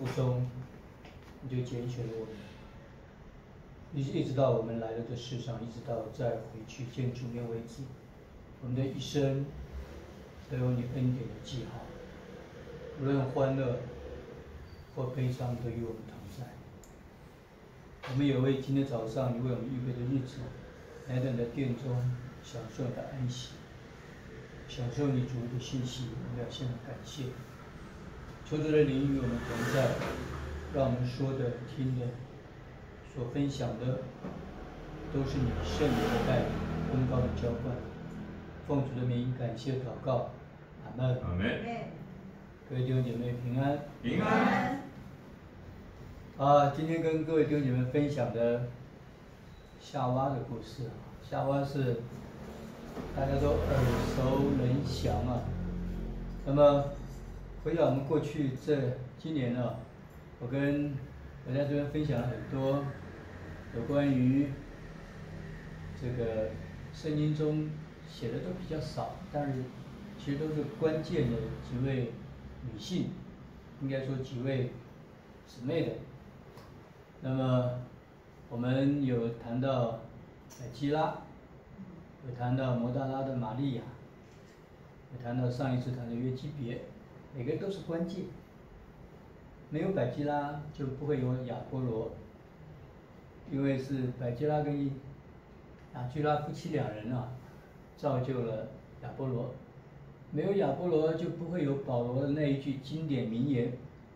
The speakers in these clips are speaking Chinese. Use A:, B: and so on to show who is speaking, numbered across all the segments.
A: 父中，你就拣选了我们，一直到我们来到这世上，一直到再回去见主面为止，我们的一生都有你恩典的记号，无论欢乐或悲伤，都与我们同在。我们也为今天早上你为我们预备的日子，来到你的殿中，享受你的安息，享受你主的信息，我们要献上感谢。求主的灵与我们同在，让我们说的、听的、所分享的，都是你圣灵的带领、恩膏的浇灌。奉主的名感谢祷告，阿门。
B: 阿门。
A: 各位弟兄姐妹平安。
B: 平安。
A: 今天跟各位弟兄姐妹分享的夏娃的故事。夏娃是大家都耳熟能详啊。那么回想我们过去今年呢，我在这边分享了很多有关于这个圣经中写的都比较少，但是其实都是关键的几位女性，应该说几位姊妹的。那么我们有谈到基拉，有谈到摩大拉的玛利亚，有谈到上一次谈的约基别，每个都是关键。没有百基拉就不会有亚波罗，因为是百基拉跟亚居拉夫妻两人啊，造就了亚波罗。没有亚波罗就不会有保罗的那一句经典名言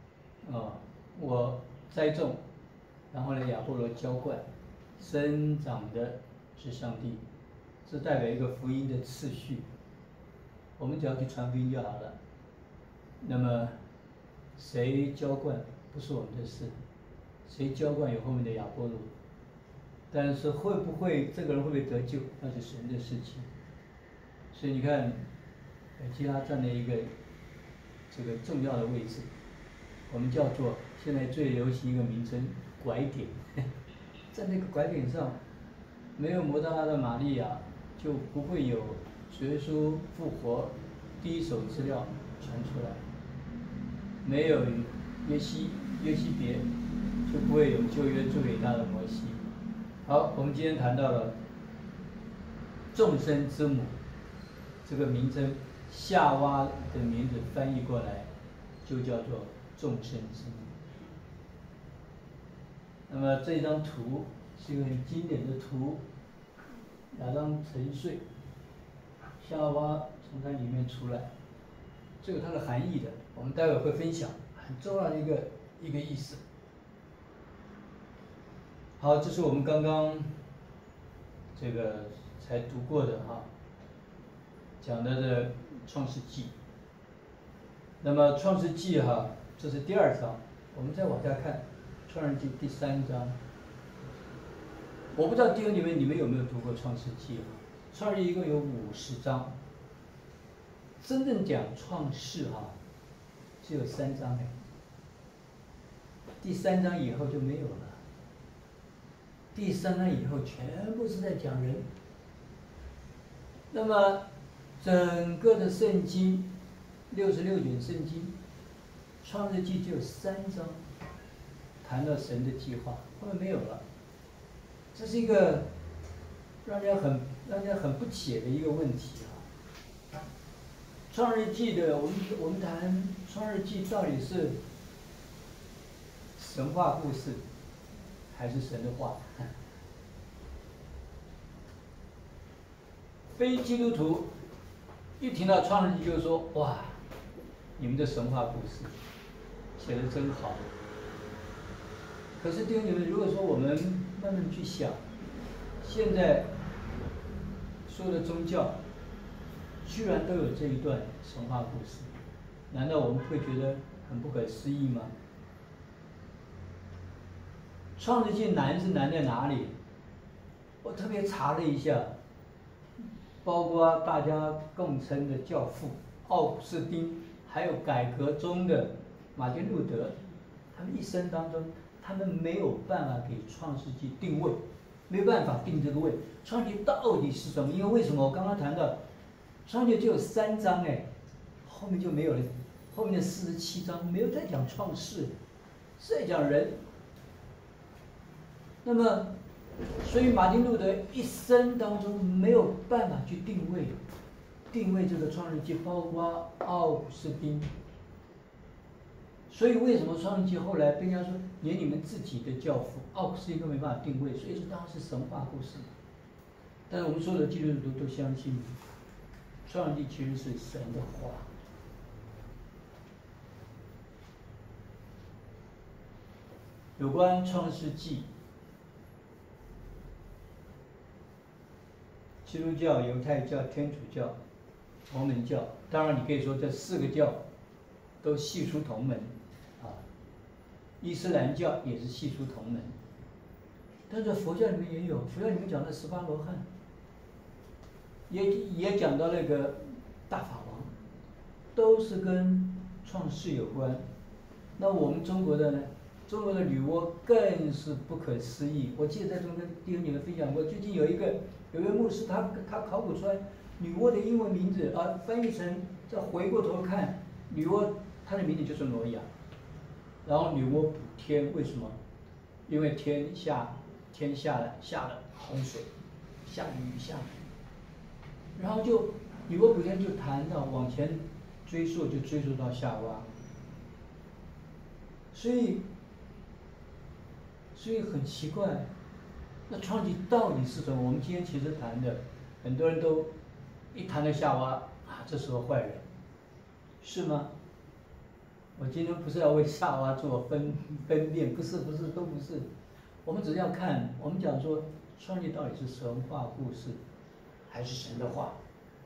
A: 我栽种，然后呢亚波罗浇灌，生长的是上帝，这代表一个福音的次序。我们只要去传福音就好了。那么谁浇灌不是我们的事，谁浇灌有后面的亚波罗，但是会不会这个人会不会得救，那是神的事情。所以你看，基拉站在一个这个重要的位置，我们叫做现在最流行一个名称拐点，在那个拐点上，没有摩大拉的玛利亚，就不会有主耶稣复活第一手资料传出来。没有约西别，就不会有旧约最伟大的摩西。好，我们今天谈到了众生之母这个名称，夏娃的名字翻译过来就叫做众生之母。那么这张图是一个很经典的图，亚当沉睡，夏娃从它里面出来，这有它的含义的，我们待会会分享，很重要的一个意思。好，这是我们刚刚这个才读过的讲的《创世纪》。那么《创世纪》这是第2章，我们再往下看，《创世纪》第3章。我不知道弟兄姐妹你们有没有读过《创世纪》创世纪一共有50章。真正讲创世只有3章第3章以后就没有了。第3章以后全部是在讲人。那么整个的圣经66卷圣经，创世纪只有3章谈到神的计划，后面没有了。这是一个让人很不解的一个问题创世纪的我们谈创世纪到底是神话故事还是神的话？非基督徒一听到创世纪就说：“哇，你们的神话故事写得真好。”可是弟兄姐妹，如果说我们慢慢去想，现在所有的宗教居然都有这一段神话故事，难道我们会觉得很不可思议吗？创世纪难是难在哪里？我特别查了一下，包括大家共称的教父奥古斯丁，还有改革中的马丁路德，他们一生当中，他们没有办法给创世纪定位，没有办法定这个位。创世纪到底是什么？因为为什么我刚刚谈到，创世纪只有3章后面就没有了，后面的47章没有再讲创世。 是在讲人。那么，所以马丁路德一生当中没有办法去定位这个创世纪，包括奥古斯丁。所以为什么创世纪后来被人家说连你们自己的教父奥古斯丁都没办法定位？所以说当然是神话故事。但是我们所有的基督徒都相信，创世纪其实是神的话。有关创世纪，基督教、犹太教、天主教、摩门教，当然你可以说这4个教都系出同门，啊，伊斯兰教也是系出同门。但是佛教里面也有，佛教里面讲的18罗汉，也讲到那个大法王，都是跟创世有关。那我们中国的呢？中国的女娲更是不可思议。我记得在中跟弟兄你们分享过，最近有一位牧师，他考古出来女娲的英文名字啊，翻译成再回过头看，女娲她的名字就是挪亚。然后女娲补天，为什么？因为天下了洪水，下雨。然后就女娲补天就谈到往前追溯，就追溯到夏娃。所以很奇怪，那创世纪到底是什么？我们今天其实谈的，很多人都一谈到夏娃啊，这是个坏人，是吗？我今天不是要为夏娃做分辨，不是，都不是。我们只是要看，我们讲说创世纪到底是神话故事，还是神的话？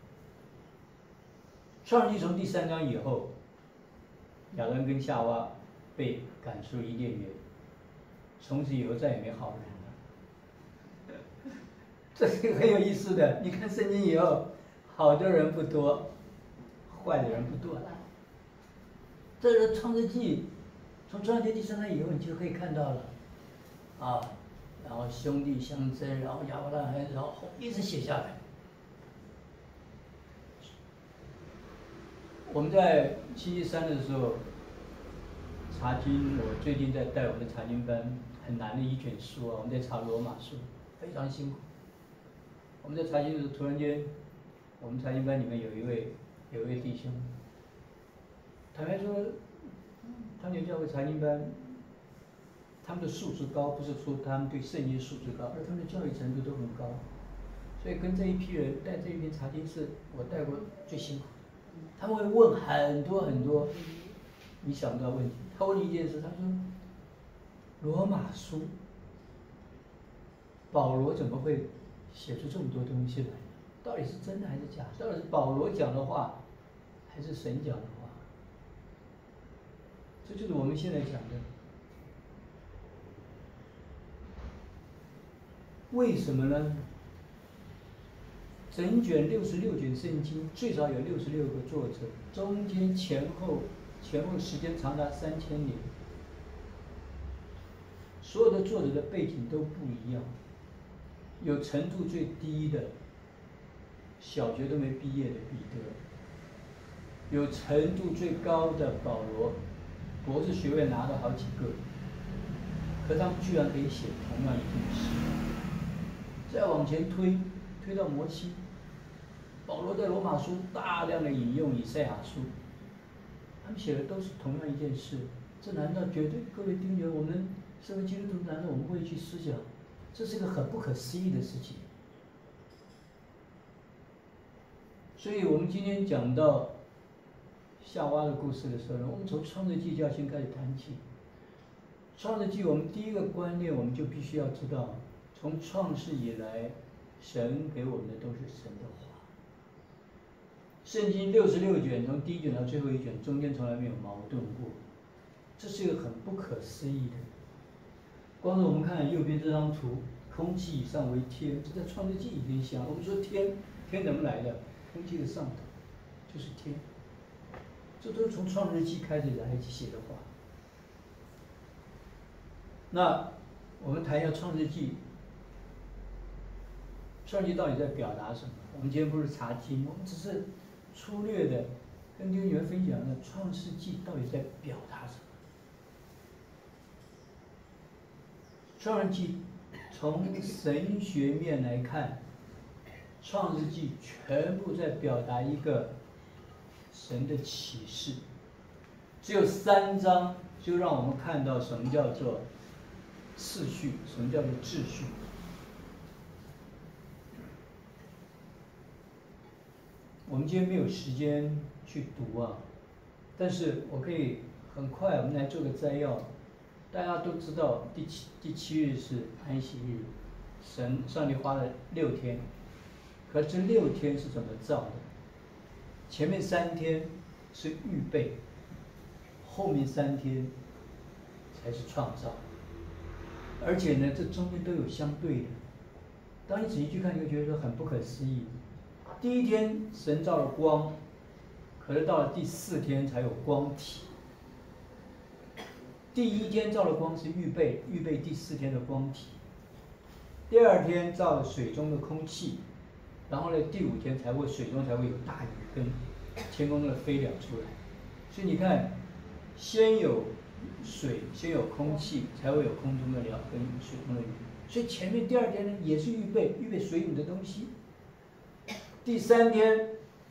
A: 创世纪从第3章以后，亚当跟夏娃被赶出伊甸园。从此以后再也没好人了，这是很有意思的。你看圣经以后，好的人不多，坏的人不多了。这个创世纪，从创世纪第3章以后，你就可以看到了，啊，然后兄弟相争，然后亚伯拉罕，然后一直写下来。我们在星期3的时候查经，我最近在带我们的查经班。很难的一卷书啊，我们在查罗马书，非常辛苦。我们在查经的时候，突然间，我们查经班里面有一位弟兄，坦白说，汤圆教会查经班，他们的素质高，不是说他们对圣经素质高，而他们的教育程度都很高，所以跟这一批人带这一批查经是我带过最辛苦。他们会问很多你想不到问题。他问一件事，他说。罗马书，保罗怎么会写出这么多东西来？到底是真的还是假的？到底是保罗讲的话，还是神讲的话？这就是我们现在讲的。为什么呢？整卷66卷圣经最少有66个作者，中间前后时间长达3000年。所有的作者的背景都不一样，有程度最低的，小学都没毕业的彼得，有程度最高的保罗，博士学位拿了好几个，可他们居然可以写同样一件事。再往前推到摩西，保罗在罗马书大量的引用以赛亚书，他们写的都是同样一件事，这难道绝对？各位弟兄，我们身为基督徒，难道我们会去思想，这是个很不可思议的事情？所以我们今天讲到夏娃的故事的时候呢，我们从创世纪就要先开始谈起。创世纪，我们第一个观念，我们就必须要知道，从创世以来，神给我们的都是神的话。圣经66卷，从第一卷到最后一卷，中间从来没有矛盾过，这是一个很不可思议的。光是我们看右边这张图，空气以上为天，这在创世纪已经想。我们说天怎么来的？空气的上头就是天，这都是从创世纪开始来写的话。那我们谈一下创世纪，创世纪到底在表达什么？我们今天不是查经，我们只是粗略的跟弟兄们分享了创世纪到底在表达什么。 创世纪从神学面来看，创世纪全部在表达一个神的启示，只有3章就让我们看到什么叫做次序，什么叫做秩序。我们今天没有时间去读啊，但是我可以很快我们来做个摘要。大家都知道第七日是安息日，上帝花了6天，可这6天是怎么造的？前面3天是预备，后面3天才是创造，而且呢，这中间都有相对的。当你仔细去看，你会觉得很不可思议。第1天神造了光，可是到了第4天才有光体。第1天造了光是预备第4天的光体。第2天造了水中的空气，然后呢，第5天水中才会有大雨跟天空中的飞鸟出来。所以你看，先有水，先有空气，才会有空中的鸟跟水中的鱼。所以前面第2天呢，也是预备水里的东西。第3天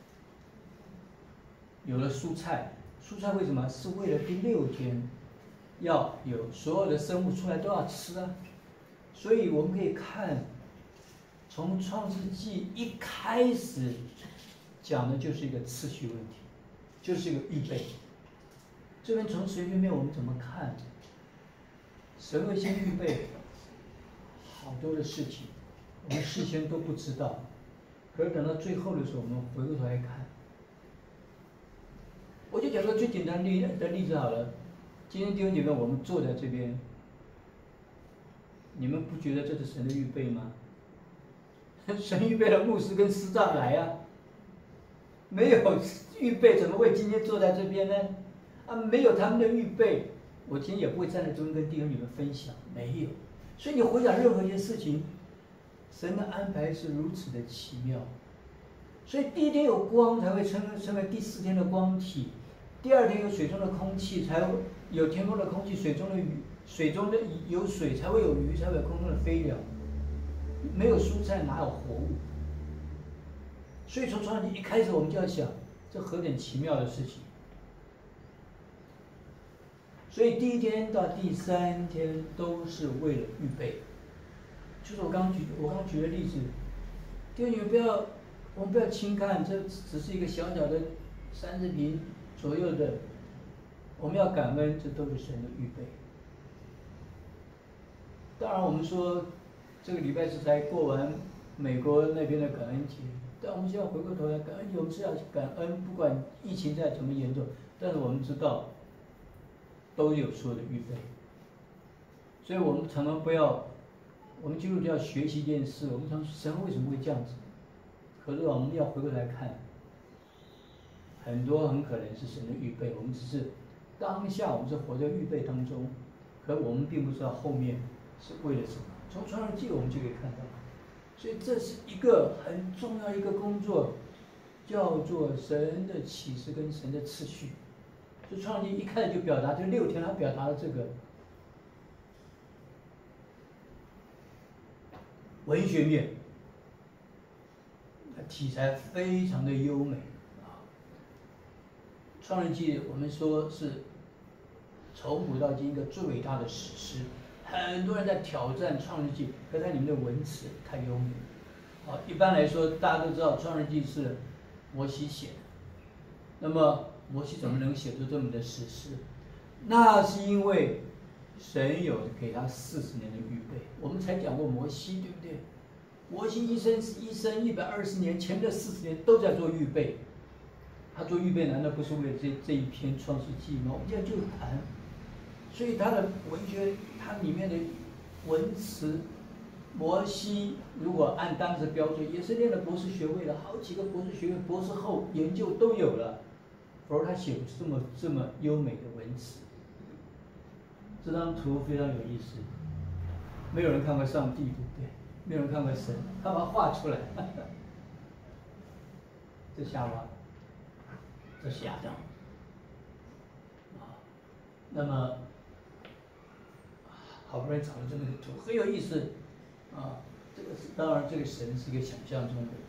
A: 有了蔬菜，蔬菜为什么？是为了第6天要有所有的生物出来都要吃啊。所以我们可以看，从创世纪一开始讲的就是一个次序问题，就是一个预备。这边从神学面我们怎么看？神会先预备好多的事情，我们事先都不知道。可是等到最后的时候，我们回过头来看，我就讲个最简单的例子好了。今天弟兄姐妹，我们坐在这边，你们不觉得这是神的预备吗？神预备了牧师跟师长来啊，没有预备怎么会今天坐在这边呢？啊，没有他们的预备，我今天也不会站在中间跟弟兄姐妹分享，没有。所以你回想任何一件事情，神的安排是如此的奇妙。所以第1天有光才会成为第4天的光体，第2天有水中的空气，才会有天空的空气，水中的鱼，水中的有水才会有鱼，才会有空中的飞鸟。没有蔬菜哪有活物？所以从创世纪一开始，我们就要想，这何等奇妙的事情。所以第1天到第3天都是为了预备。就是我刚举的例子，弟兄你们我们不要轻看，这只是一个小小的30平左右的，我们要感恩，这都是神的预备。当然，我们说这个礼拜是才过完美国那边的感恩节，但我们现在回过头来，感恩节我们是要感恩，不管疫情再怎么严重，但是我们知道都有所有的预备。所以我们常常不要，我们基督徒要学习一件事，我们常说神为什么会这样子？可是我们要回过来看，很多很可能是神的预备，我们只是当下我们是活在预备当中，可我们并不知道后面是为了什么。从创世纪我们就可以看到，所以这是一个很重要一个工作，叫做神的启示跟神的次序。所以创世纪一开始就表达，这6天他表达了这个文学面。题材非常的优美啊！创世纪我们说是从古到今一个最伟大的史诗，很多人在挑战创世纪，可它里面的文词太优美。好，一般来说大家都知道创世纪是摩西写的，那么摩西怎么能写出这么的史诗？那是因为神有给他40年的预备。我们才讲过摩西，对不对？摩西一生120年，前面的40年都在做预备。他做预备难道不是为了这一篇创世纪吗？我们现在就谈，所以他的文学，它里面的文词，摩西如果按当时标准，也是念了博士学位了，好几个博士学位、博士后研究都有了，否则他写不出这么优美的文词。这张图非常有意思，没有人看过上帝，对不对？没有人看过神，他把它画出来。这夏娃，这是亚当。那么好不容易找了这么个图，很有意思啊。这个当然，这个神是一个想象中的。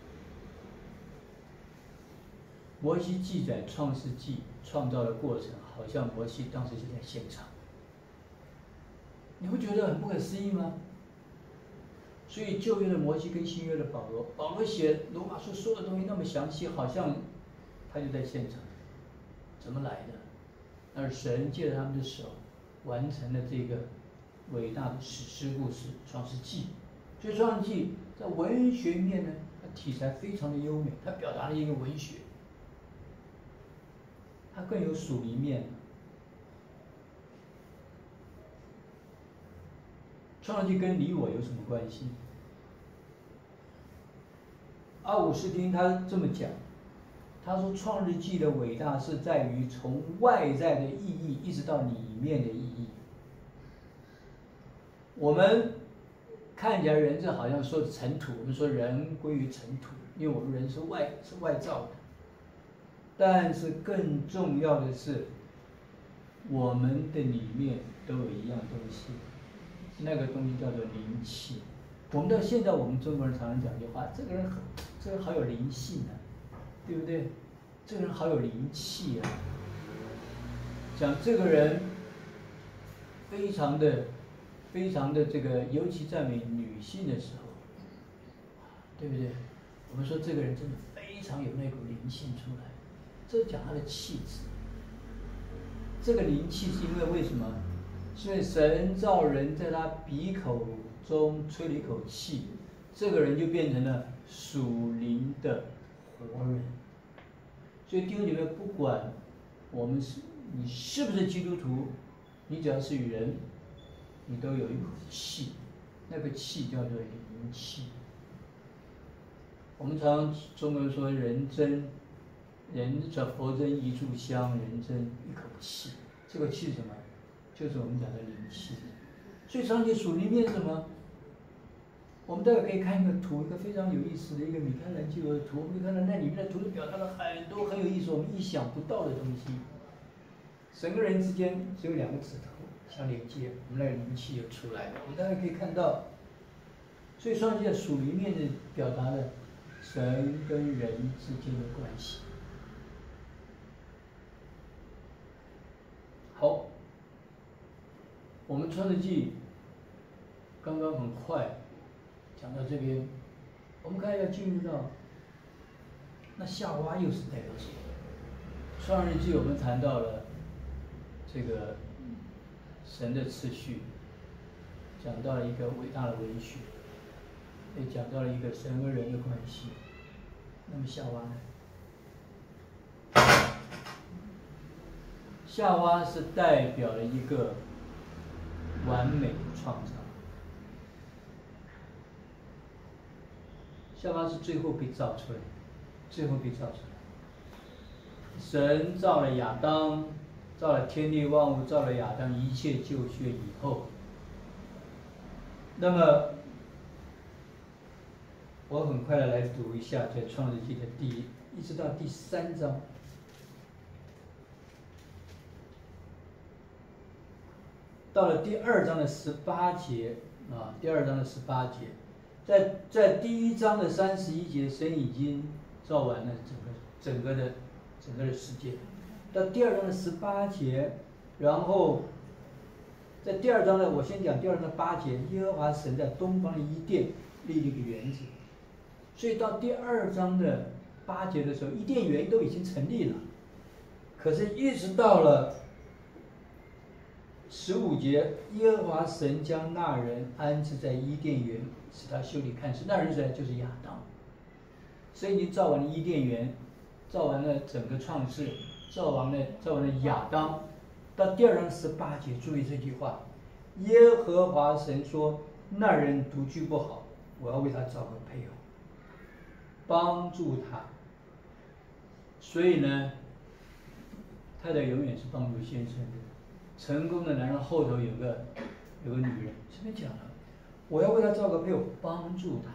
A: 摩西记载创世纪创造的过程，好像摩西当时就在现场。你会觉得很不可思议吗？所以旧约的摩西跟新约的保罗，保罗写罗马书所有的东西那么详细，好像他就在现场。怎么来的？那是神借着他们的手完成了这个伟大的史诗故事《创世纪》。所以《创世纪》在文学面呢，它题材非常的优美，它表达了一个文学，它更有属灵面。创世纪跟你我有什么关系？阿古斯丁他这么讲，他说创世纪的伟大是在于从外在的意义一直到里面的意义。我们看起来人这好像说尘土，我们说人归于尘土，因为我们人是外造的。但是更重要的是，我们的里面都有一样东西，那个东西叫做灵气。我们到现在，我们中国人常常讲句话：这个人好有灵性啊，对不对？这个人好有灵气啊。讲这个人非常的这个，尤其赞美女性的时候，对不对？我们说这个人真的非常有那股灵性出来，这是讲他的气质。这个灵气是因为什么？是因为神造人在他鼻口中吹了一口气，这个人就变成了属灵的活人。所以弟兄姐妹，不管你是不是基督徒，你只要是与人，你都有一口气，那个气叫做灵气。我们常中国人说人佛真一炷香，人真一口气。这个气是什么？就是我们讲的灵气。所以上帝属灵面是什么？我们待会可以看一个图，一个非常有意思的一个米开朗基罗的图。我们可以看到那里面的图表达了很多很有意思、我们意想不到的东西。神跟人之间只有两个指头相连接，我们那个灵气就出来了。我们大家可以看到，所以上帝在属灵面的表达了神跟人之间的关系。好，我们创世纪刚刚很快讲到这边，我们看要进入到那夏娃又是代表什么？创世纪我们谈到了这个神的次序，讲到了一个伟大的文学，也讲到了一个神和人的关系。那么夏娃呢？夏娃是代表了一个完美的创造。夏娃是最后被造出来的，最后被造出来。神造了亚当，造了天地万物，造了亚当，一切就绪以后，那么我很快的来读一下在创世纪的一直到第3章。到了第2章的18节啊，第2章的18节，在第1章的31节，神已经造完了整个的世界。到第2章的18节，然后在第2章的，我先讲第2章的8节，耶和华神在东方的伊甸立了一个园子。所以到第2章的8节的时候，伊甸园都已经成立了。可是，一直到了15节，耶和华神将那人安置在伊甸园，使他修理看守。那人谁？就是亚当。神已经造完了伊甸园，造完了整个创世，造完了亚当。到第2章18节，注意这句话：耶和华神说，那人独居不好，我要为他找个配偶，帮助他。所以呢，太太永远是帮助先生的。成功的男人后头有个女人，这边讲了，我要为他造个配偶，帮助他。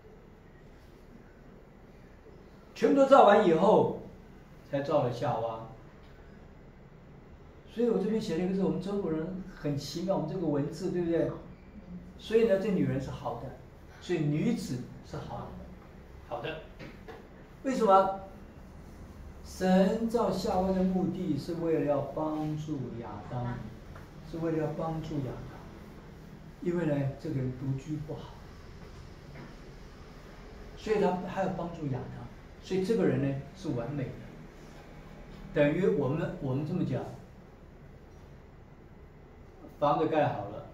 A: 全部都造完以后，才造了夏娃。所以我这边写了一个是我们中国人很奇妙，我们这个文字对不对？所以呢，这女人是好的，所以女子是好的，好的。为什么？神造夏娃的目的是为了要帮助亚当，是为了要帮助亚当，因为呢，这个人独居不好，所以他还要帮助亚当，所以这个人呢是完美的。等于我们这么讲，房子盖好了，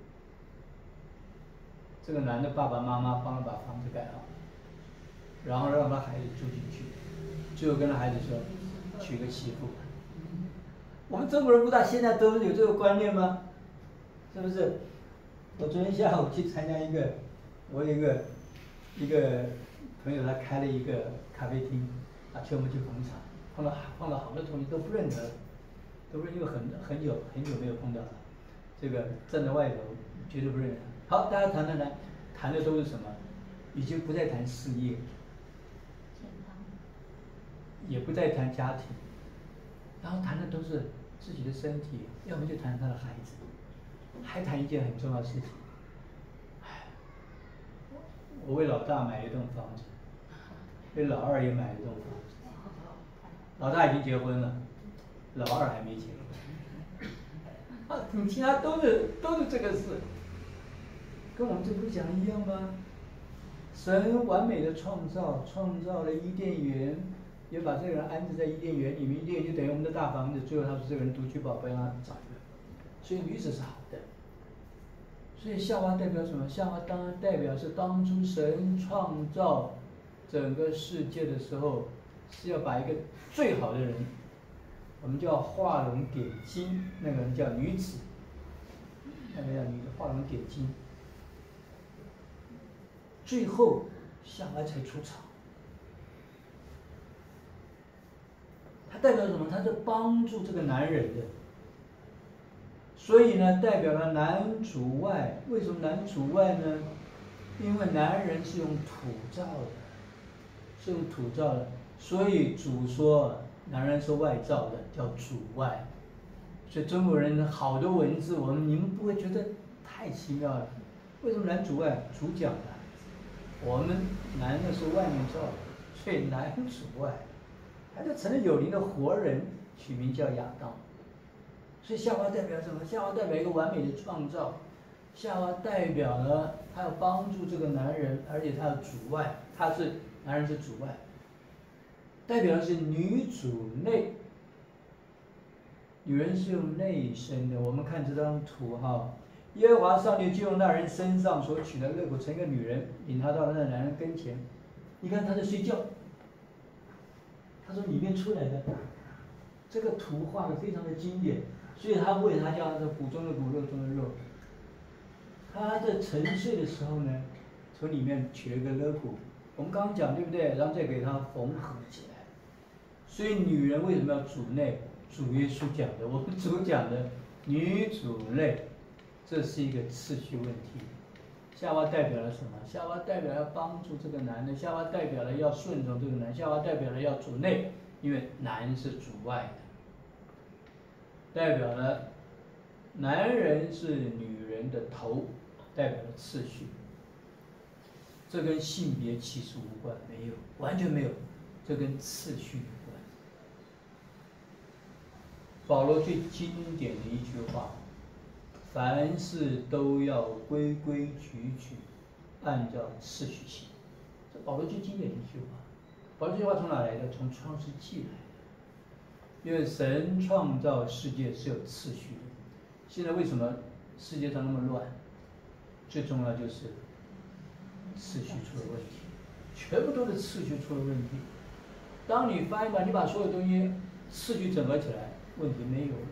A: 这个男的爸爸妈妈帮他把房子盖好，然后让他孩子住进去，最后跟他孩子说，娶个媳妇。我们中国人不大现在都是有这个观念吗？是不是？我昨天下午去参加我有一个朋友，他开了一个咖啡厅，去我们去捧场，碰到好多同学都不认得，都是因为很久没有碰到了，这个站在外头绝对不认识。好，大家谈的都是什么？已经不再谈事业，也不再谈家庭，然后谈的都是自己的身体，要么就谈他的孩子，还谈一件很重要的事情。我为老大买了一栋房子，为老二也买了一栋房子。老大已经结婚了，老二还没结婚。你听他都是这个事，跟我们这不讲一样吗？神完美的创造了伊甸园，也把这个人安置在伊甸园里面。伊甸园就等于我们的大房子，最后他说这个人独居宝贝，让他找一个。所以女子是好的。所以夏娃代表什么？夏娃当然代表是当初神创造整个世界的时候，是要把一个最好的人，我们叫画龙点睛，那个人叫女子，那个叫女子画龙点睛。最后夏娃才出场。它代表什么？它是帮助这个男人的。所以呢，代表了男主外。为什么男主外呢？因为男人是用土造的，是用土造的，所以主说男人是外造的，叫主外。所以中国人好多文字，你们不会觉得太奇妙了？为什么男主外？主讲的，我们男的是外面造的，所以男主外，他就成了有灵的活人，取名叫亚当。所以夏娃代表什么？夏娃代表一个完美的创造，夏娃代表了他要帮助这个男人，而且他要主外，男人是主外，代表的是女主内，女人是用内生的。我们看这张图哈，耶和华上帝就用那人身上所取的肋骨成一个女人，引他到了那男人跟前。你看他在睡觉，他从里面出来的，这个图画的非常的经典。所以他为他叫骨中的骨，肉中的肉。他在沉睡的时候呢，从里面取了一个肋骨，我们刚刚讲对不对？然后再给他缝合起来。所以女人为什么要主内？主耶稣讲的，我们主讲的女主内，这是一个次序问题。夏娃代表了什么？夏娃代表要帮助这个男的，夏娃代表了要顺从这个男，夏娃代表了要主内，因为男是主外的。代表了男人是女人的头，代表了次序。这跟性别其实无关，没有，完全没有，这跟次序有关。保罗最经典的一句话：凡事都要规规矩矩，按照次序行。这保罗最经典的一句话。保罗这句话从哪来的？从创世纪来的。因为神创造世界是有次序的。现在为什么世界上那么乱？最重要就是次序出了问题，全部都是次序出了问题。当你翻译吧，你把所有东西次序整合起来，问题没有了。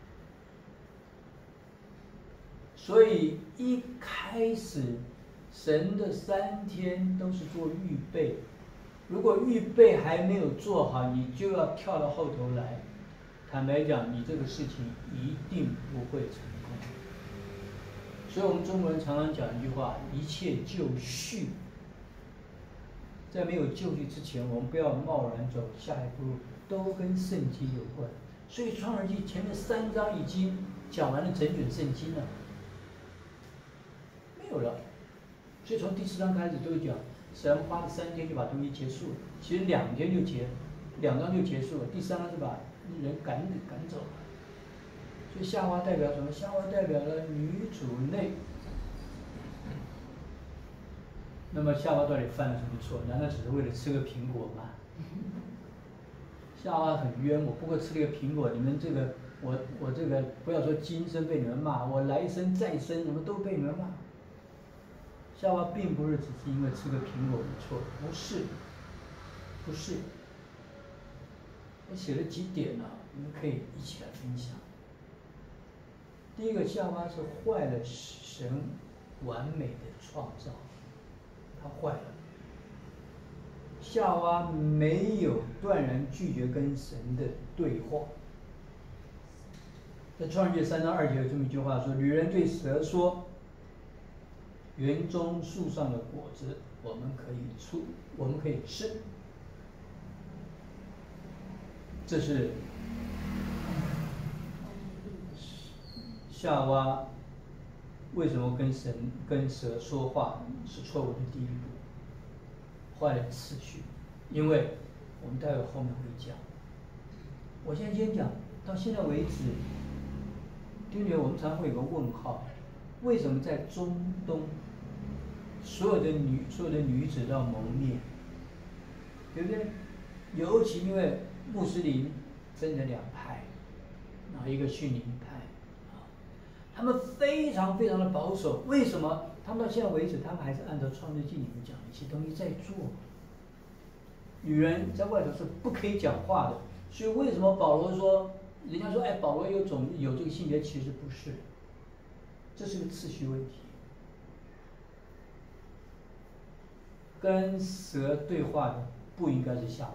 A: 所以一开始神的3天都是做预备。如果预备还没有做好，你就要跳到后头来。坦白讲，你这个事情一定不会成功。所以我们中国人常常讲一句话：一切就绪。在没有就绪之前，我们不要贸然走下一步路，都跟圣经有关。所以创世纪前面3章已经讲完了整卷圣经了，没有了。所以从第4章开始都讲，神花了3天就把东西结束了，其实2天就2章就结束了，第3章是把人赶走了。所以夏娃代表什么？夏娃代表了女主内。那么夏娃到底犯了什么错？难道只是为了吃个苹果吗？夏娃很冤，我不过吃了个苹果，你们这个我这个不要说今生被你们骂，我来生再生什么都被你们骂。夏娃并不是只是因为吃个苹果的错，不是。我写了几点呢、你们可以一起来分享。第一个，夏娃是坏了神完美的创造，她坏了。夏娃没有断然拒绝跟神的对话。在创世记3章2节有这么一句话说：“女人对蛇说，园中树上的果子我们可以吃。”这是夏娃为什么跟蛇说话是错误的第一步，坏了次序。因为我们待会后面会讲。我先讲，到现在为止，弟兄姐妹，我们常会有个问号：为什么在中东所有的女子都要蒙面？对不对？尤其因为穆斯林分成2派，然后一个逊尼派，他们非常的保守。为什么？他们到现在为止，他们还是按照创世纪里面讲的一些东西在做。女人在外头是不可以讲话的，所以为什么保罗说，人家说哎，保罗有这个性别歧视？不是，这是个次序问题。跟蛇对话的不应该是夏娃。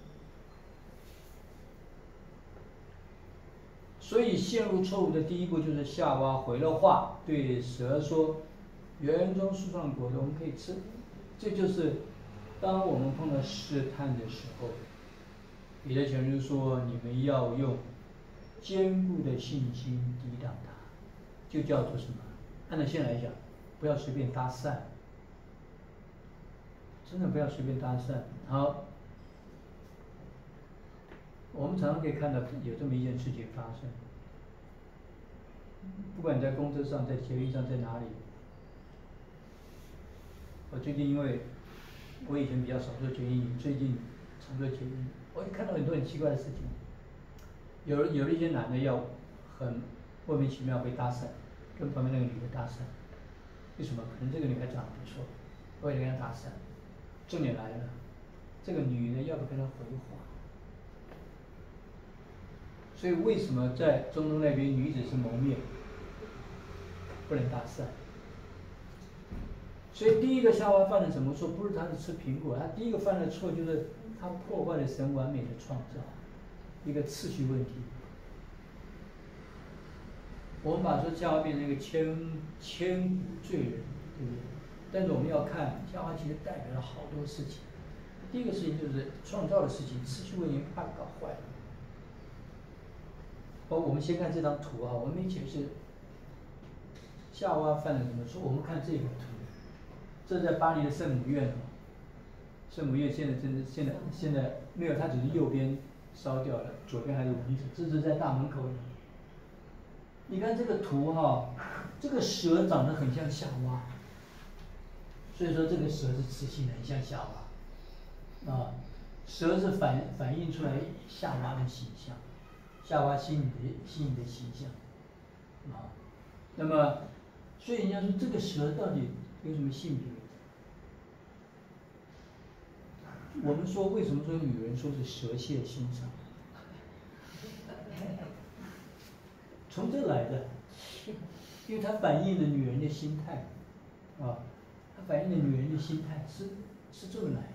A: 所以陷入错误的第一步就是夏娃回了话，对蛇说：“园中树上果子我们可以吃。”这就是当我们碰到试探的时候，彼得前书说：“你们要用坚固的信心抵挡它。”就叫做什么？按照现在来讲，不要随便搭讪，真的不要随便搭讪。好，我们常常可以看到有这么一件事情发生。不管你在公车上、在捷运上、在哪里，我最近因为我以前比较少做捷运，最近常做捷运，我也看到很多很奇怪的事情。有一些男的要很莫名其妙被搭讪，跟旁边那个女的搭讪，为什么？可能这个女孩长得不错，我也跟她搭讪。重点来了，这个女的要不跟他回话。所以为什么在中东那边女子是蒙面，不能搭讪？所以第一个夏娃犯了什么错？不是她是吃苹果，她第一个犯的错就是她破坏了神完美的创造，一个次序问题。我们把说夏娃变成一个千古罪人，对不对？但是我们要看夏娃其实代表了好多事情。第一个事情就是创造的事情，次序问题怕搞坏了。我们先看这张图啊，我们没解释夏娃犯了什么错。我们看这个图，这在巴黎的圣母院，圣母院现在没有，它只是右边烧掉了，左边还是蚊子。这是在大门口的。你看这个图哈，这个蛇长得很像夏娃，所以说这个蛇是雌性的，很像夏娃。蛇是反映出来夏娃的形象，夏娃心里的形象。那么，所以人家说这个蛇到底有什么性别？我们说为什么说女人说是蛇蝎心肠？从这来的，因为它反映了女人的心态，它反映了女人的心态是这么来的。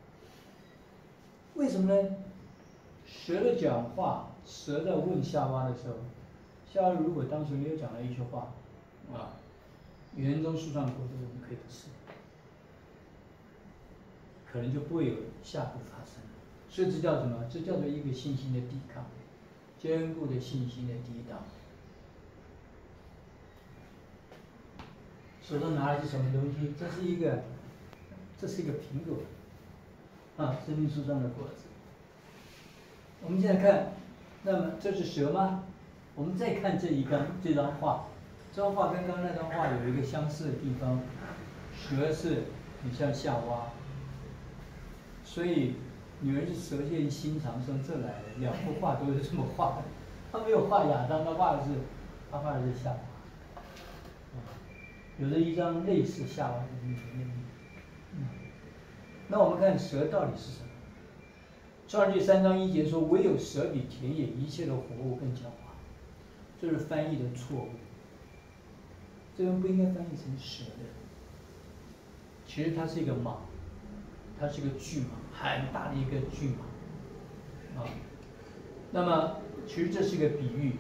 A: 为什么呢？蛇的讲话，蛇在问夏娃的时候，夏娃如果当时没有讲了一句话，园中树上的果子我们可以吃，可能就不会有下步发生。所以这叫什么？这叫做一个信心的抵抗，坚固的信心的抵挡。 手上拿的是什么东西？这是一个苹果，啊，生命树上的果子。我们现在看，那么这是蛇吗？我们再看这张画，这张画跟刚刚那张画有一个相似的地方，蛇是很像夏娃，所以女人是蛇蝎心肠生这来的，两幅画都是这么画的。他没有画亚当，他画的是夏娃。有着一张类似夏娃的面。那我们看蛇到底是什么？创世记3章1节说：“唯有蛇比田野一切的活物更狡猾。”这是翻译的错误，这边不应该翻译成蛇的。其实它是一个蟒，它是一个巨蟒，很大的一个巨蟒。啊，那么其实这是一个比喻。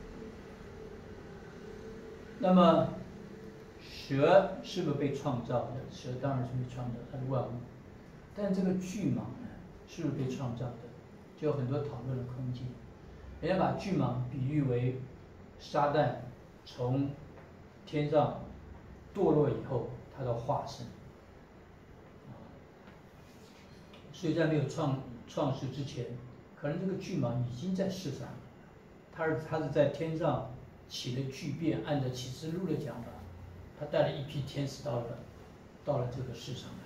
A: 那么蛇是不是被创造的？蛇当然是被创造，它是万物。但这个巨蟒呢，是不是被创造的？就有很多讨论的空间。人家把巨蟒比喻为撒旦从天上堕落以后他的化身。所以在没有创世之前，可能这个巨蟒已经在世上，它是在天上起了巨变，按照启示录的讲法，他带了一批天使到了这个世上来。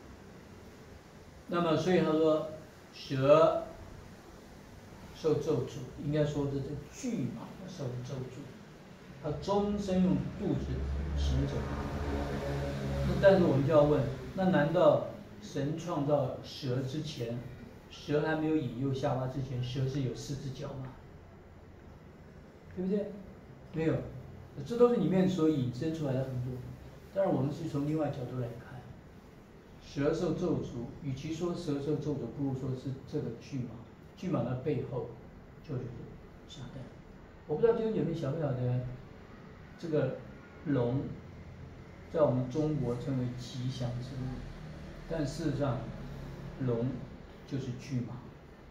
A: 那么所以他说，蛇受咒诅，应该说是这巨蟒受咒诅，它终身用肚子行走。但是我们就要问，那难道神创造蛇之前，蛇还没有引诱夏娃之前，蛇是有4只脚吗？对不对？没有，这都是里面所引申出来的很多。当然，我们是从另外角度来看，蛇受咒诅，与其说蛇受咒诅，不如说是这个巨蟒。巨蟒的背后就是撒旦。我不知道弟兄姐妹晓不晓得，这个龙在我们中国称为吉祥之物，但事实上，龙就是巨蟒。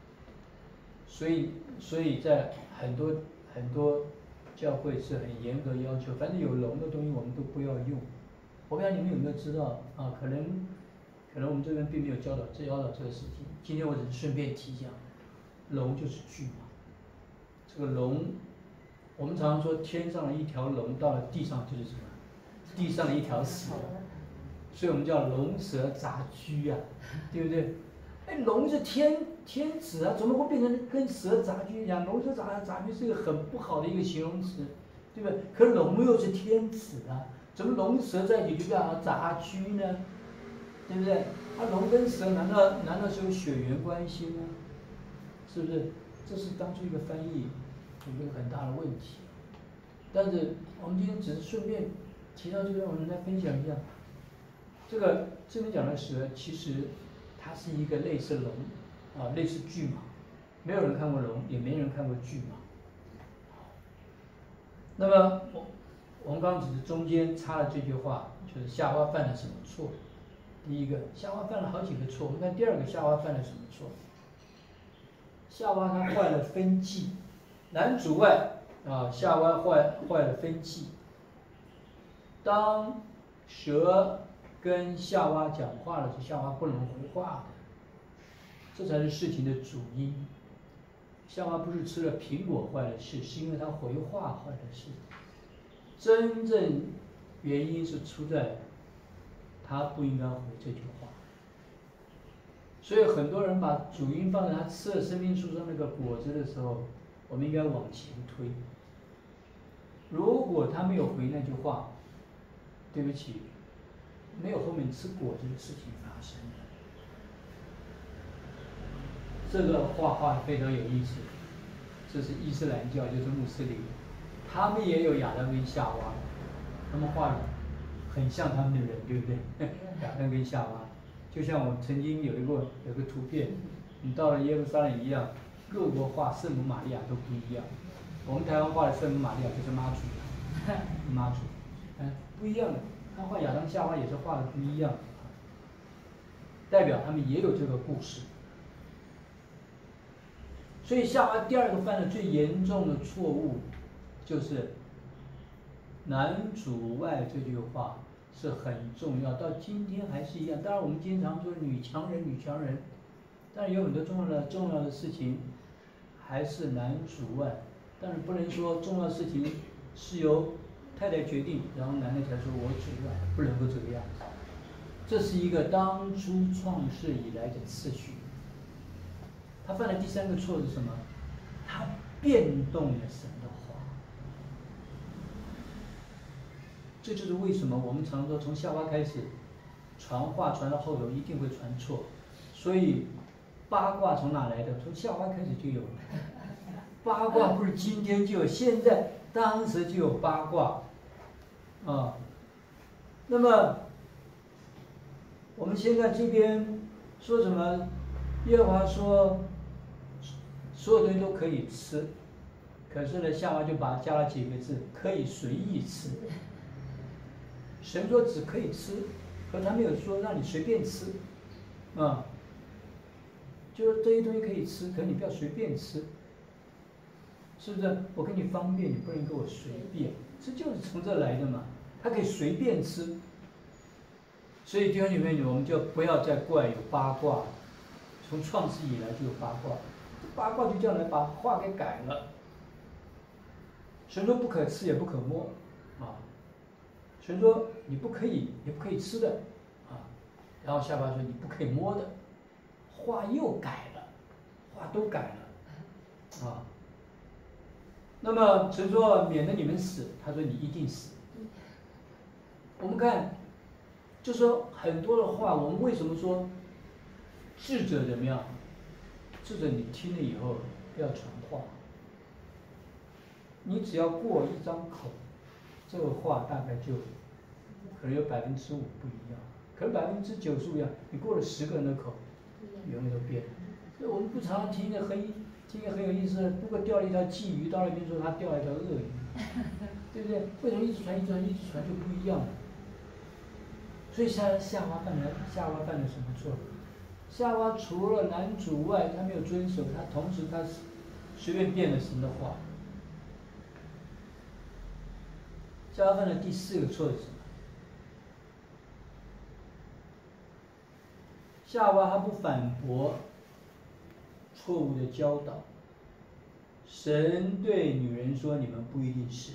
A: 所以在很多教会是很严格要求，反正有龙的东西我们都不要用。我不知道你们有没有知道啊？可能我们这边并没有教导这个事情。今天我只是顺便提讲，龙就是巨蟒。这个龙，我们常常说天上的一条龙到了地上就是什么？地上的一条蛇，所以我们叫龙蛇杂居啊，对不对？哎，龙是天子啊，怎么会变成跟蛇杂居一样？龙蛇杂居是一个很不好的一个形容词，对不对？可龙又是天子啊，怎么龙蛇在一起就叫杂居呢？对不对？龙跟蛇难道是有血缘关系吗？是不是？这是当初一个翻译有一个很大的问题。但是我们今天只是顺便提到这个，我们来分享一下。这边讲的蛇，其实它是一个类似龙啊，类似巨蟒。没有人看过龙，也没人看过巨蟒。那么我们刚刚只是中间插了这句话，就是夏娃犯了什么错？第一个，夏娃犯了好几个错。我们看第二个，夏娃犯了什么错？夏娃她坏了分际，男主外啊，夏娃坏了分际。当蛇跟夏娃讲话的时候，夏娃不能回话的，这才是事情的主因。夏娃不是吃了苹果坏了事，是因为她回话坏了事。真正原因是出在她不应该回这句话。所以很多人把主因放在他吃了生命树上那个果子的时候，我们应该往前推。如果他没有回那句话，对不起，没有后面吃果子的事情发生。这个画非常有意思，这是伊斯兰教，就是穆斯林，他们也有亚当跟夏娃，他们画的很像他们的人，对不对？亚当跟夏娃。就像我曾经有个图片，你到了耶路撒冷一样，各国画圣母玛利亚都不一样。我们台湾画的圣母玛利亚就是妈祖，不一样的。他画亚当夏娃也是画的不一样，代表他们也有这个故事。所以夏娃第二个犯的最严重的错误，就是男主外这句话是很重要，到今天还是一样。当然，我们经常说女强人，女强人，但是有很多重要的事情还是男主外。但是不能说重要事情是由太太决定，然后男的才说我主外，不能够这个样子。这是一个当初创世以来的次序。他犯的第三个错是什么？他变动了神的话。这就是为什么我们常说从夏娃开始，传话传到后头一定会传错。所以八卦从哪来的？从夏娃开始就有了。八卦不是今天就有，现在当时就有八卦啊。那么我们现在这边说什么？耶和华说，所有东西都可以吃，可是呢，夏娃就加了几个字，可以随意吃。神说只可以吃，可他没有说让你随便吃，啊，就是这些东西可以吃，可你不要随便吃，是不是？我给你方便，你不能给我随便，这就是从这来的嘛。他可以随便吃，所以弟兄姐妹，我们就不要再怪有八卦，从创世以来就有八卦，八卦就叫人把话给改了。神说不可吃也不可摸，啊。神说你不可以，也不可以吃的，啊，然后夏娃说你不可以摸的，话又改了，话都改了，啊。那么神说免得你们死，他说你一定死。我们看，就说很多的话，我们为什么说智者怎么样？智者你听了以后不要传话，你只要过一张口，这个话大概就可能有5%不一样，可能95%一样。你过了10个人的口，永远都变了。所以我们不常听着很有意思。如果钓了一条鲫鱼，到那边说他钓了一条鳄鱼，对不对？为什么一直传就不一样了？所以夏娃犯了什么错？夏娃除了男主外，他没有遵守，他同时他随便变了神的话。夏娃犯的第4个错是什么？夏娃他不反驳错误的教导。神对女人说：“你们不一定是。”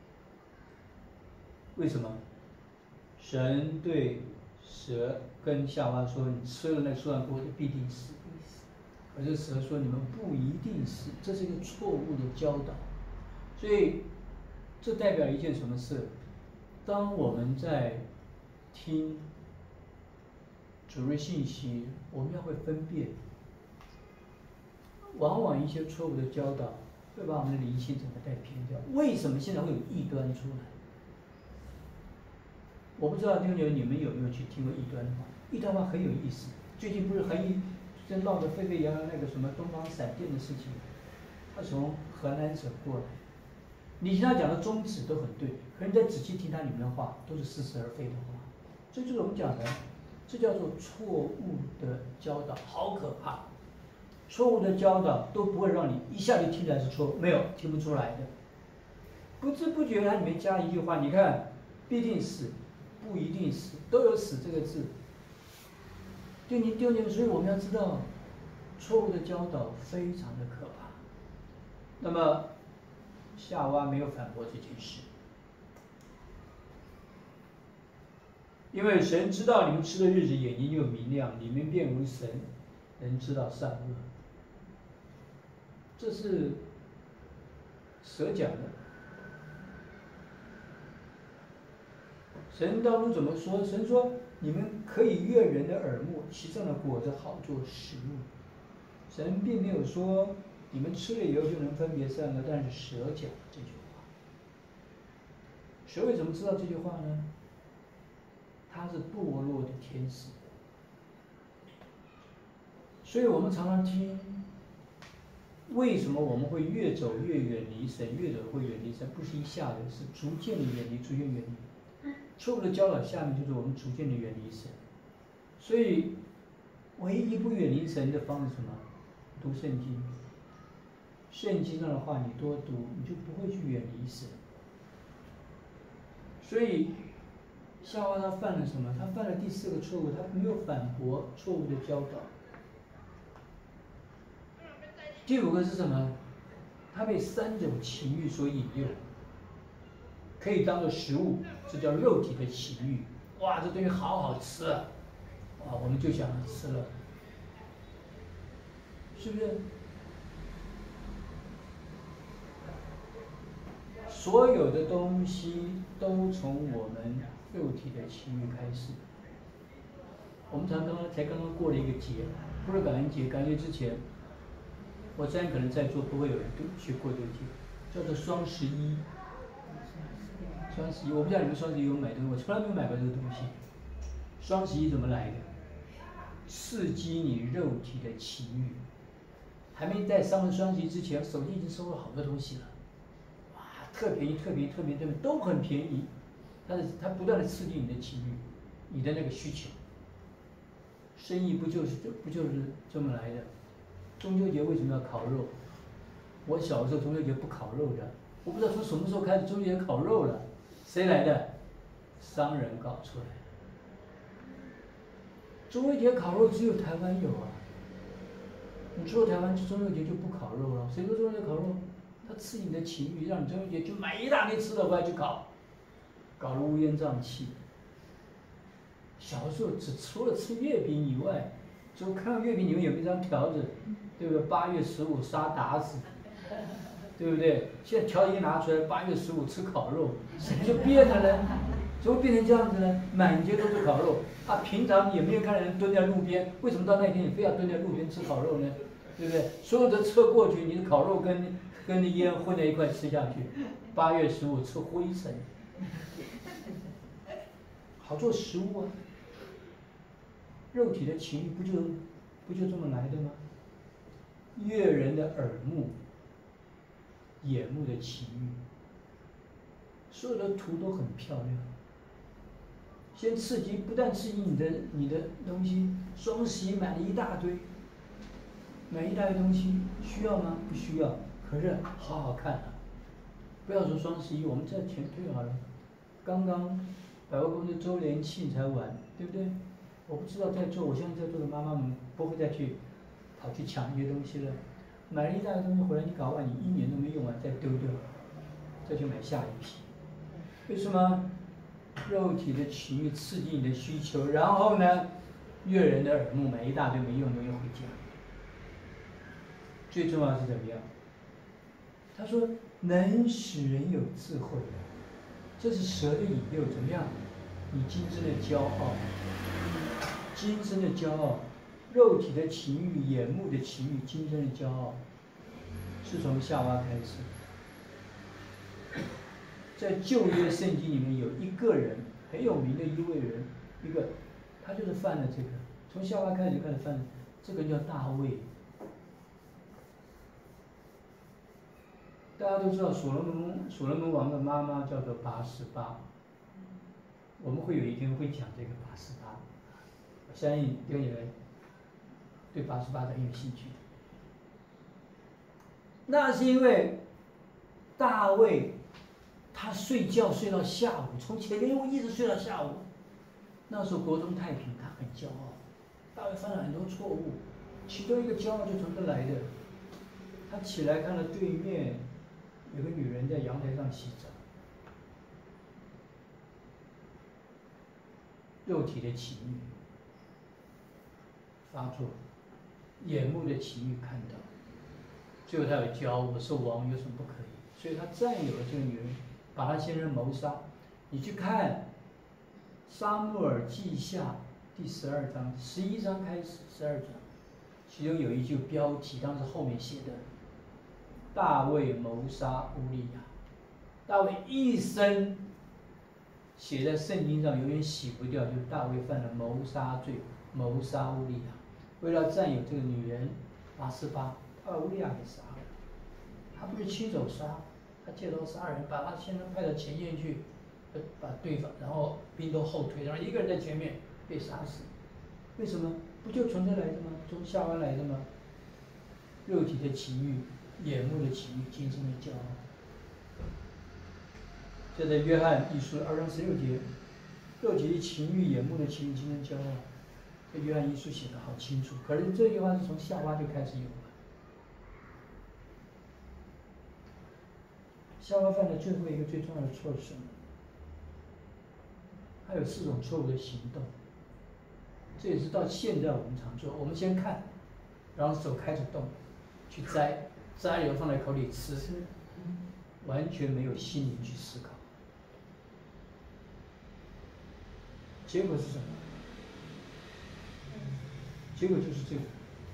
A: 为什么？神对蛇跟夏娃说：“你吃了那树上果子必定死。”可是蛇说：“你们不一定是。”这是一个错误的教导。所以，这代表一件什么事？当我们在听主日信息，我们要会分辨。往往一些错误的教导会把我们的灵性整个带偏掉。为什么现在会有异端出来？我不知道弟兄姐妹你们有没有去听过异端话？异端话很有意思。最近不是正闹得沸沸扬扬那个什么东方闪电的事情，他从河南省过来，你听他讲的宗旨都很对，可是你再仔细听他里面的话，都是似是而非的话。这就是我们讲的，这叫做错误的教导，好可怕。错误的教导都不会让你一下就听起来是错误，没有听不出来的。不知不觉它里面加一句话，你看，必定死，不一定死，都有死这个字。对你丢你，所以我们要知道，错误的教导非常的可怕。那么，夏娃没有反驳这件事，因为神知道你们吃的日子眼睛就明亮，你们便如神，能知道善恶。这是蛇讲的。神当初怎么说？神说：“你们可以悦人的耳目，其上的果子好做食物。”神并没有说你们吃了以后就能分别善恶，但是蛇讲这句话。蛇为什么知道这句话呢？他是堕落的天使，所以我们常常听。为什么我们会越走越远离神？越走会远离神，不是一下子，是逐渐的远离，逐渐远离。错误的教导下面就是我们逐渐的远离神。所以，唯一不远离神的方式是什么？读圣经。圣经上的话你多读，你就不会去远离神。所以， 夏娃她犯了什么？她犯了第4个错误，她没有反驳错误的教导。第5个是什么？她被3种情欲所引诱，可以当做食物，这叫肉体的情欲。哇，这东西好好吃啊！哇，我们就想吃了，是不是？所有的东西都从我们肉体的情欲开始。我们才刚刚过了一个节，不是感恩节，感恩节之前，我相信可能在座不会有人去过这个节，叫做双11。双11，我不知道你们双11有买东西，我从来没有买过这个东西。双11怎么来的？刺激你肉体的情欲。还没在上双11之前，手机已经收了好多东西了。哇，特便宜，特便宜，特便宜，都很便宜。但是它不断的刺激你的情欲，你的那个需求。生意不就是这么来的？中秋节为什么要烤肉？我小时候中秋节不烤肉的，我不知道从什么时候开始中秋节烤肉了，谁来的？商人搞出来的。中秋节烤肉只有台湾有啊，你除了台湾中秋节就不烤肉了？谁说中秋节烤肉？它刺激你的情欲，让你中秋节就买一大堆吃的回来去烤，搞得乌烟瘴气。小时候除了吃月饼以外，就看到月饼里面有一张条子，对不对？8月15杀鞑子，对不对？现在条子一拿出来，8月15吃烤肉，怎么就变了呢？怎么变成这样子呢？满街都是烤肉啊！平常也没有看到人蹲在路边，为什么到那天你非要蹲在路边吃烤肉呢？对不对？所有的车过去，你的烤肉跟烟混在一块吃下去，8月15吃灰尘，好做食物啊！肉体的情欲不就这么来的吗？悦人的耳目、眼目的情欲，所有的图都很漂亮。先刺激，不但刺激你的东西，双11买了一大堆，买一大堆东西，需要吗？不需要，可是好好看啊！不要说双11，我们这前推好了，刚刚百货公司周年庆才完，对不对？我不知道我相信在座的妈妈们不会再去跑去抢一些东西了。买了一大堆东西回来，你搞完你1年都没用完，再丢掉，再去买下一批。为什么？肉体的情欲刺激你的需求，然后呢，悦人的耳目，买一大堆没用东西回家。最重要是怎么样？他说能使人有智慧，这是蛇的引诱，怎么样？你今生的骄傲，今生的骄傲，肉体的情欲、眼目的情欲，今生的骄傲，是从夏娃开始。在旧约圣经里面有一个人很有名的一位人，他就是犯了这个，从夏娃开始犯的，这个叫大卫。大家都知道所罗门王的妈妈叫做拔示巴，我们会有一天会讲这个拔示巴，我相信弟兄姐妹对拔示巴很有兴趣。那是因为大卫他睡觉睡到下午，从前天一直睡到下午。那时候国中太平，他很骄傲。大卫犯了很多错误，其中一个骄傲就从这来的。他起来看到对面有个女人在阳台上洗澡，肉体的情欲发作，眼目的情欲看到，最后他有骄傲，我是王，有什么不可以？所以他占有了这个女人，把他先生谋杀。你去看《撒母耳记下》第12章，11章开始12章，其中有一句标题，当时后面写的：大卫谋杀乌利亚。大卫一生写在圣经上，永远洗不掉，就是大卫犯了谋杀罪，谋杀乌利亚，为了占有这个女人拔示巴，他把乌利亚给杀了。他不是亲手杀，他借刀杀人，把他先生派到前线去，把对方，然后兵都后退，然后一个人在前面被杀死。为什么？不就从这来的吗？从夏娃来的吗？肉体的情欲，眼目的情欲，今生的骄傲。这在约翰一书2章16节， 肉体的情欲、眼目的情欲、精神骄傲。这约翰一书写的好清楚。可是这句话是从夏娃就开始有了。夏娃犯的最后一个最重要的错是什么？它有4种错误的行动。这也是到现在我们常做。我们先看，然后手开始动，去摘，摘了以后放在口里吃，完全没有心灵去思考。结果是什么？结果就是这个，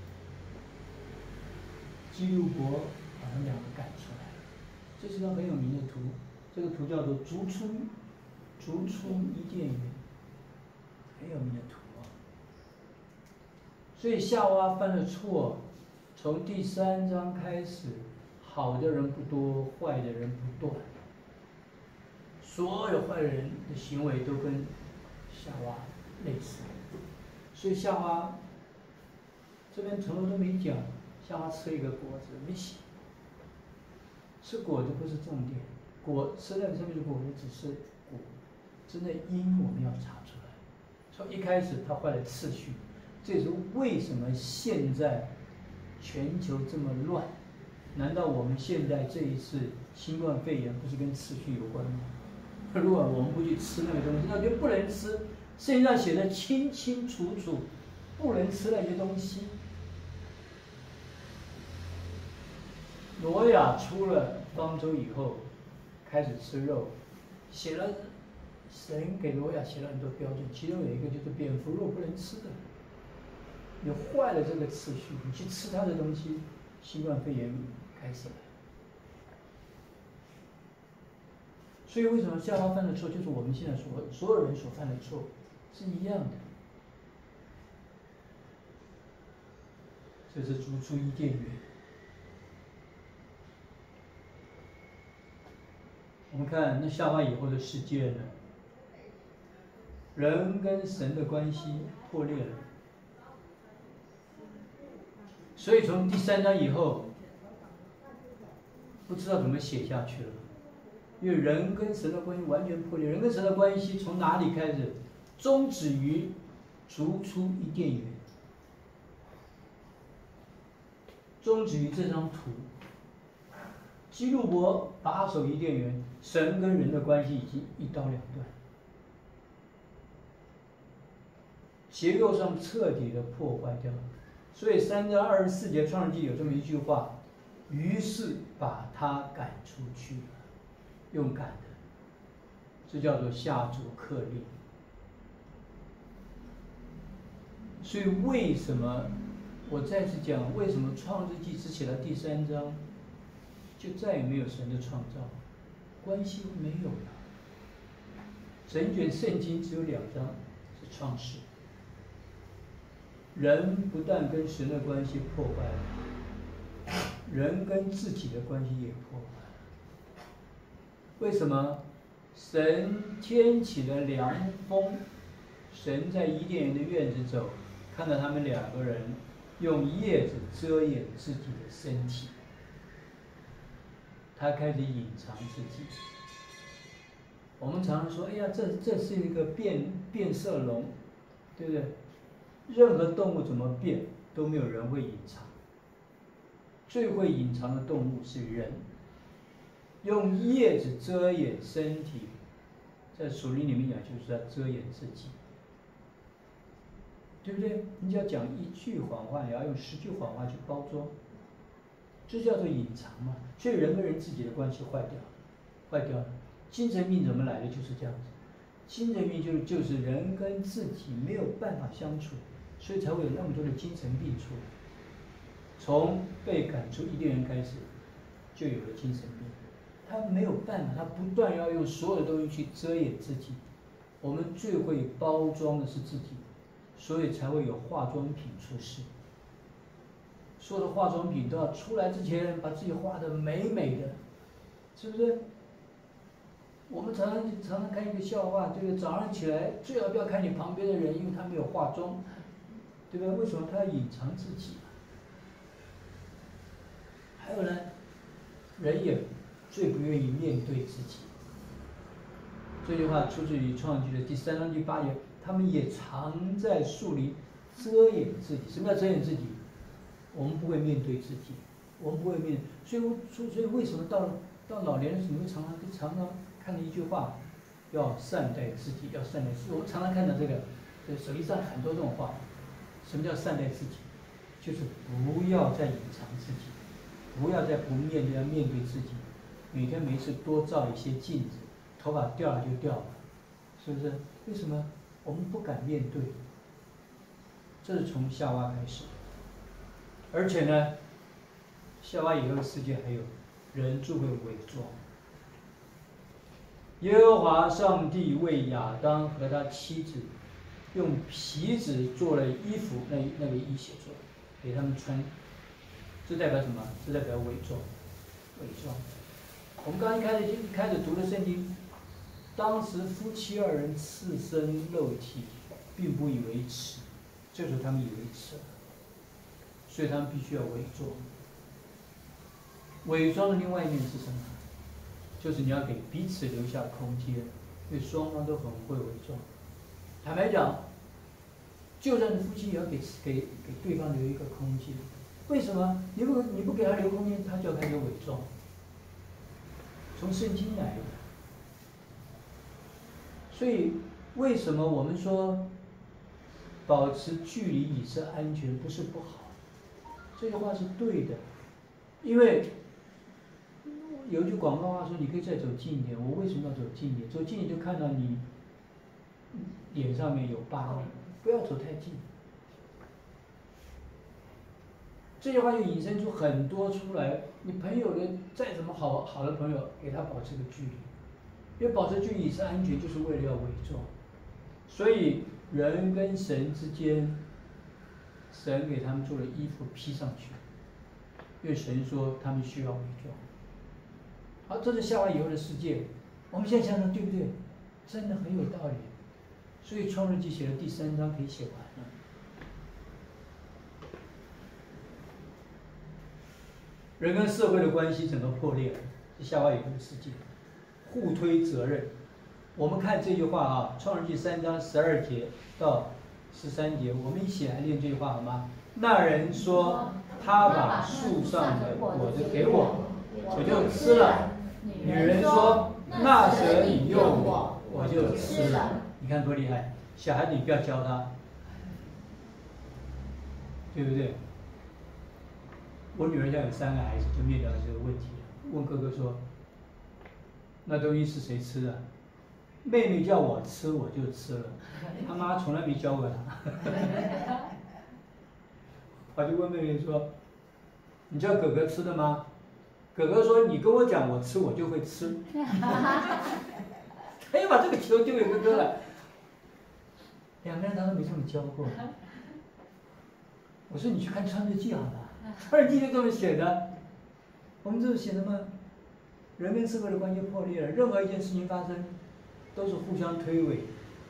A: 基路伯把他们2个赶出来。这是张很有名的图，这个图叫做逐出伊甸园，很有名的图啊。所以夏娃犯了错，从第3章开始，好的人不多，坏的人不断，所有坏人的行为都跟夏娃类似。所以夏娃这边从头都没讲，夏娃吃一个果子没写。吃果子不是重点，果吃在上面的果子只是果，真的因我们要查出来。从一开始他坏了次序，这也是为什么现在全球这么乱。难道我们现在这一次新冠肺炎不是跟次序有关吗？如果我们不去吃那个东西，那就不能吃。圣经上写的清清楚楚，不能吃那些东西。挪亚出了方舟以后，开始吃肉，写了神给挪亚写了很多标准，其中有一个就是蝙蝠肉不能吃的。你坏了这个次序，你去吃它的东西，新冠肺炎开始了。所以为什么夏娃犯的错，就是我们现在所有人所犯的错是一样的。这是逐出伊甸园。我们看那夏娃以后的世界呢？人跟神的关系破裂了，所以从第3章以后，不知道怎么写下去了，因为人跟神的关系完全破裂。人跟神的关系从哪里开始？终止于逐出伊甸园，终止于这张图。基路伯把守伊甸园，神跟人的关系已经一刀两断，结构上彻底的破坏掉了。所以3章24节创世纪有这么一句话：于是把他赶出去了，用赶的，这叫做下主克令。所以为什么我再次讲，为什么创世纪只写了第3章？就再也没有神的创造，关系没有了。整卷圣经只有2章是创世，人不但跟神的关系破坏了，人跟自己的关系也破坏了。为什么？神天起了凉风，神在伊甸园的院子走，看到他们2个人用叶子遮掩自己的身体。他开始隐藏自己。我们常常说：“哎呀，这是一个变色龙，对不对？任何动物怎么变都没有人会隐藏。最会隐藏的动物是人，用叶子遮掩身体，在属灵里面讲，就是在遮掩自己，对不对？你只要讲1句谎话，也要用10句谎话去包装。”这叫做隐藏嘛，所以人跟人自己的关系坏掉了。精神病怎么来的？就是这样子。精神病就是人跟自己没有办法相处，所以才会有那么多的精神病出来。从被赶出伊甸园开始，就有了精神病。他没有办法，他不断要用所有的东西去遮掩自己。我们最会包装的是自己，所以才会有化妆品出世。所有的化妆品都要出来之前把自己画得美美的，是不是？我们常常看一个笑话，就是早上起来最好不要看你旁边的人，因为他没有化妆，对吧？为什么他要隐藏自己？还有呢，人也最不愿意面对自己， 这句话出自于创世纪的第3章第8节，他们也藏在树里遮掩自己。什么叫遮掩自己？我们不会面对自己，我们不会面对。所以为什么到老年的时候，你会常常看到一句话，要善待自己，要善待自己。我们常常看到这个手机上很多这种话。什么叫善待自己？就是不要再隐藏自己，不要再不面对，要面对自己。每天没事多照一些镜子，头发掉了就掉了，是不是？为什么我们不敢面对？这是从夏娃开始，而且呢，夏娃以后的世界还有人就会伪装。耶和华上帝为亚当和他妻子用皮子做了衣服，那个衣写作，给他们穿。这代表什么？这代表伪装，伪装。我们刚一开始读的圣经，当时夫妻2人赤身露体，并不以为耻，这时候他们以为耻了，所以他们必须要伪装。伪装的另外一面是什么？就是你要给彼此留下空间，因为双方都很会伪装。坦白讲，就算是夫妻，也要给对方留一个空间。为什么？你不给他留空间，他就要开始伪装。从圣经来的。所以为什么我们说保持距离以示安全不是不好？这句话是对的，因为有一句广告话说：“你可以再走近一点。”我为什么要走近一点？走近一点就看到你脸上面有疤，不要走太近。这句话就引申出很多出来。你朋友的再怎么好的朋友，给他保持个距离，因为保持距离是安全，就是为了要伪装。所以人跟神之间，神给他们做了衣服披上去，因为神说他们需要伪装。好，这是夏娃以后的世界。我们现在想想对不对？真的很有道理。所以创世纪写的第3章可以写完了。人跟社会的关系整个破裂了，是夏娃以后的世界。互推责任。我们看这句话啊，《创世纪3章12节到13节，我们一起来念这句话好吗？那人说：“他把树上的果子给我，我就吃了。”女人说：“那蛇引诱我，我就吃了。”你看多厉害！小孩子你不要教他，对不对？我女儿家有3个孩子，就面临这个问题了。问哥哥说：“那东西是谁吃的？”妹妹叫我吃，我就吃了。他妈从来没教过他。我就问妹妹说：“你叫哥哥吃的吗？”哥哥说：“你跟我讲，我吃我就会吃。”他又把这个球丢给哥哥了。2个人他都没这么教过。我说：“你去看《创世纪》好了，《创世纪》就这么写的。我们这是写什么？人跟社会的关系破裂了，任何一件事情发生，都是互相推诿。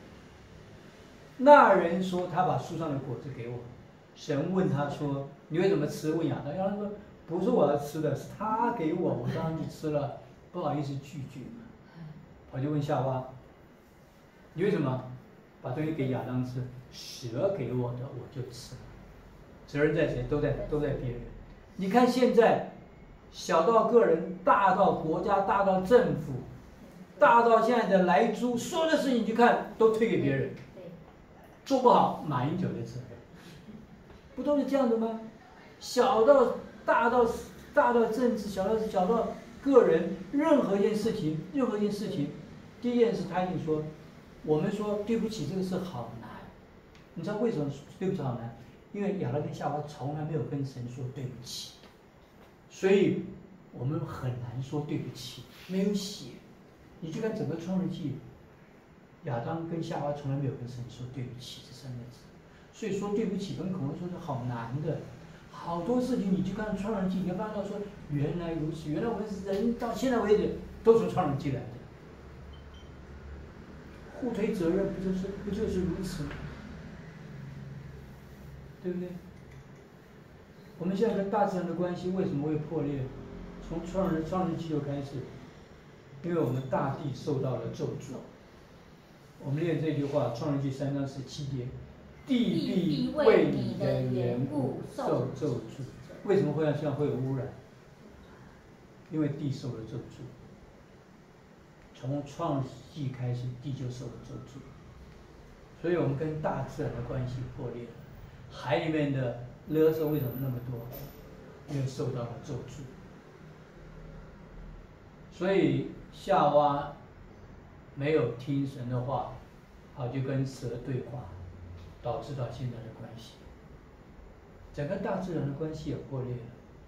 A: 那人说他把树上的果子给我，神问他说：“你为什么吃？”问亚当，亚当说：“不是我要吃的，是他给我，我当然去吃了，不好意思拒绝。”我就问夏娃：“你为什么把东西给亚当吃？蛇给我的，我就吃了。责任在谁？都在别人。你看现在，小到个人，大到国家，大到政府。”大到现在的来租，所有的事情你去看都推给别人，做不好马英九的责任，不都是这样的吗？小到大到政治，小到个人，任何一件事情，第一件事他一定说，我们说对不起这个事好难，你知道为什么对不起好难？因为亚当跟夏娃从来没有跟神说对不起，所以我们很难说对不起，没有写。你去看整个创世纪，亚当跟夏娃从来没有跟神说对不起这3个字，所以说对不起跟口头说是好难的。好多事情你去看创世纪，你会发现说原来如此，原来我们人到现在为止都从创世纪来的。互推责任不就是如此吗？对不对？我们现在跟大自然的关系为什么会破裂？从创世纪就开始。因为我们大地受到了咒诅， 我们念这句话，《创世纪》3章17节，地必为你的缘故受咒诅。为什么会这样会有污染？因为地受了咒诅。从创世纪开始，地就受了咒诅，所以我们跟大自然的关系破裂了。海里面的垃圾为什么那么多？因为受到了咒诅。所以夏娃没有听神的话，好就跟蛇对话，导致到现在的关系。整个大自然的关系也破裂了，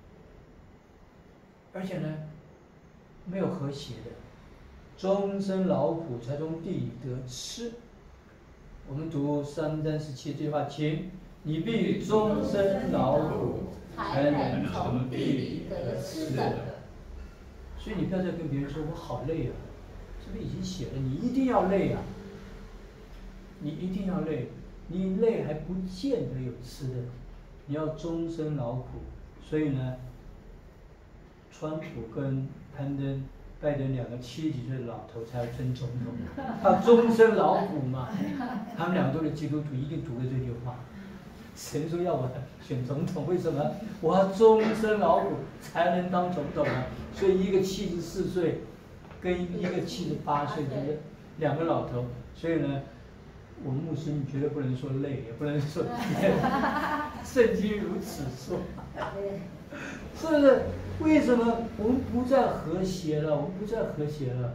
A: 而且呢，没有和谐的，终身劳苦才从地里得吃。我们读3章17这句话，请你必终身劳苦，才能从地里得吃的。所以你不要再跟别人说我好累啊，这边已经写了，你一定要累啊，你一定要累，你累还不见得有吃的，你要终身劳苦。所以呢，川普跟攀登、拜登2个70几岁的老头才要争总统，他终身劳苦嘛，他们2个都是基督徒，一定读了这句话。神说要我选总统，为什么？我要终身劳苦才能当总统啊！所以一个74岁，跟一个78岁，就是2个老头。所以呢，我们牧师你绝对不能说累，也不能说累，圣经如此说。是不是？为什么我们不再和谐了？我们不再和谐了。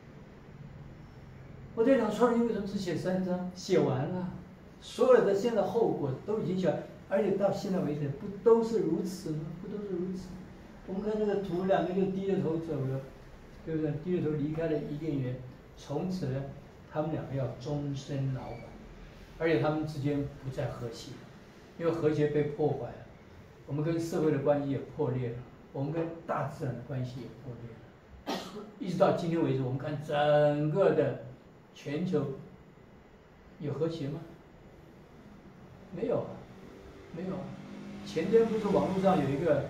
A: 我在讲创世记为什么只写3章？写完了。所有的现在后果都已经写，而且到现在为止不都是如此吗？不都是如此？我们看这个图，2个就低着头走了，对不对？低着头离开了伊甸园，从此呢，他们2个要终身劳苦，而且他们之间不再和谐，因为和谐被破坏了，我们跟社会的关系也破裂了，我们跟大自然的关系也破裂了，一直到今天为止，我们看整个的全球有和谐吗？没有啊，没有啊。前天不是网络上有个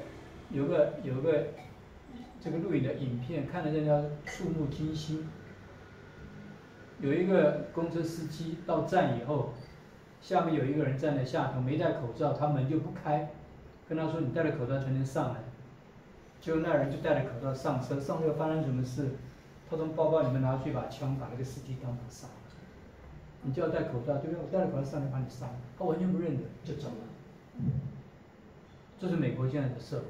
A: 这个录影的影片，看得人家触目惊心。有一个公车司机到站以后，下面有一个人站在下头，没戴口罩，他门就不开，跟他说你戴了口罩才能上来。结果那人就戴了口罩上车，上车发生什么事？他从包包里面拿出一把枪，把那个司机当场杀了。你就要戴口罩，对不对？我戴了口罩上来把你杀了，他完全不认得就走了。这是美国现在的社会，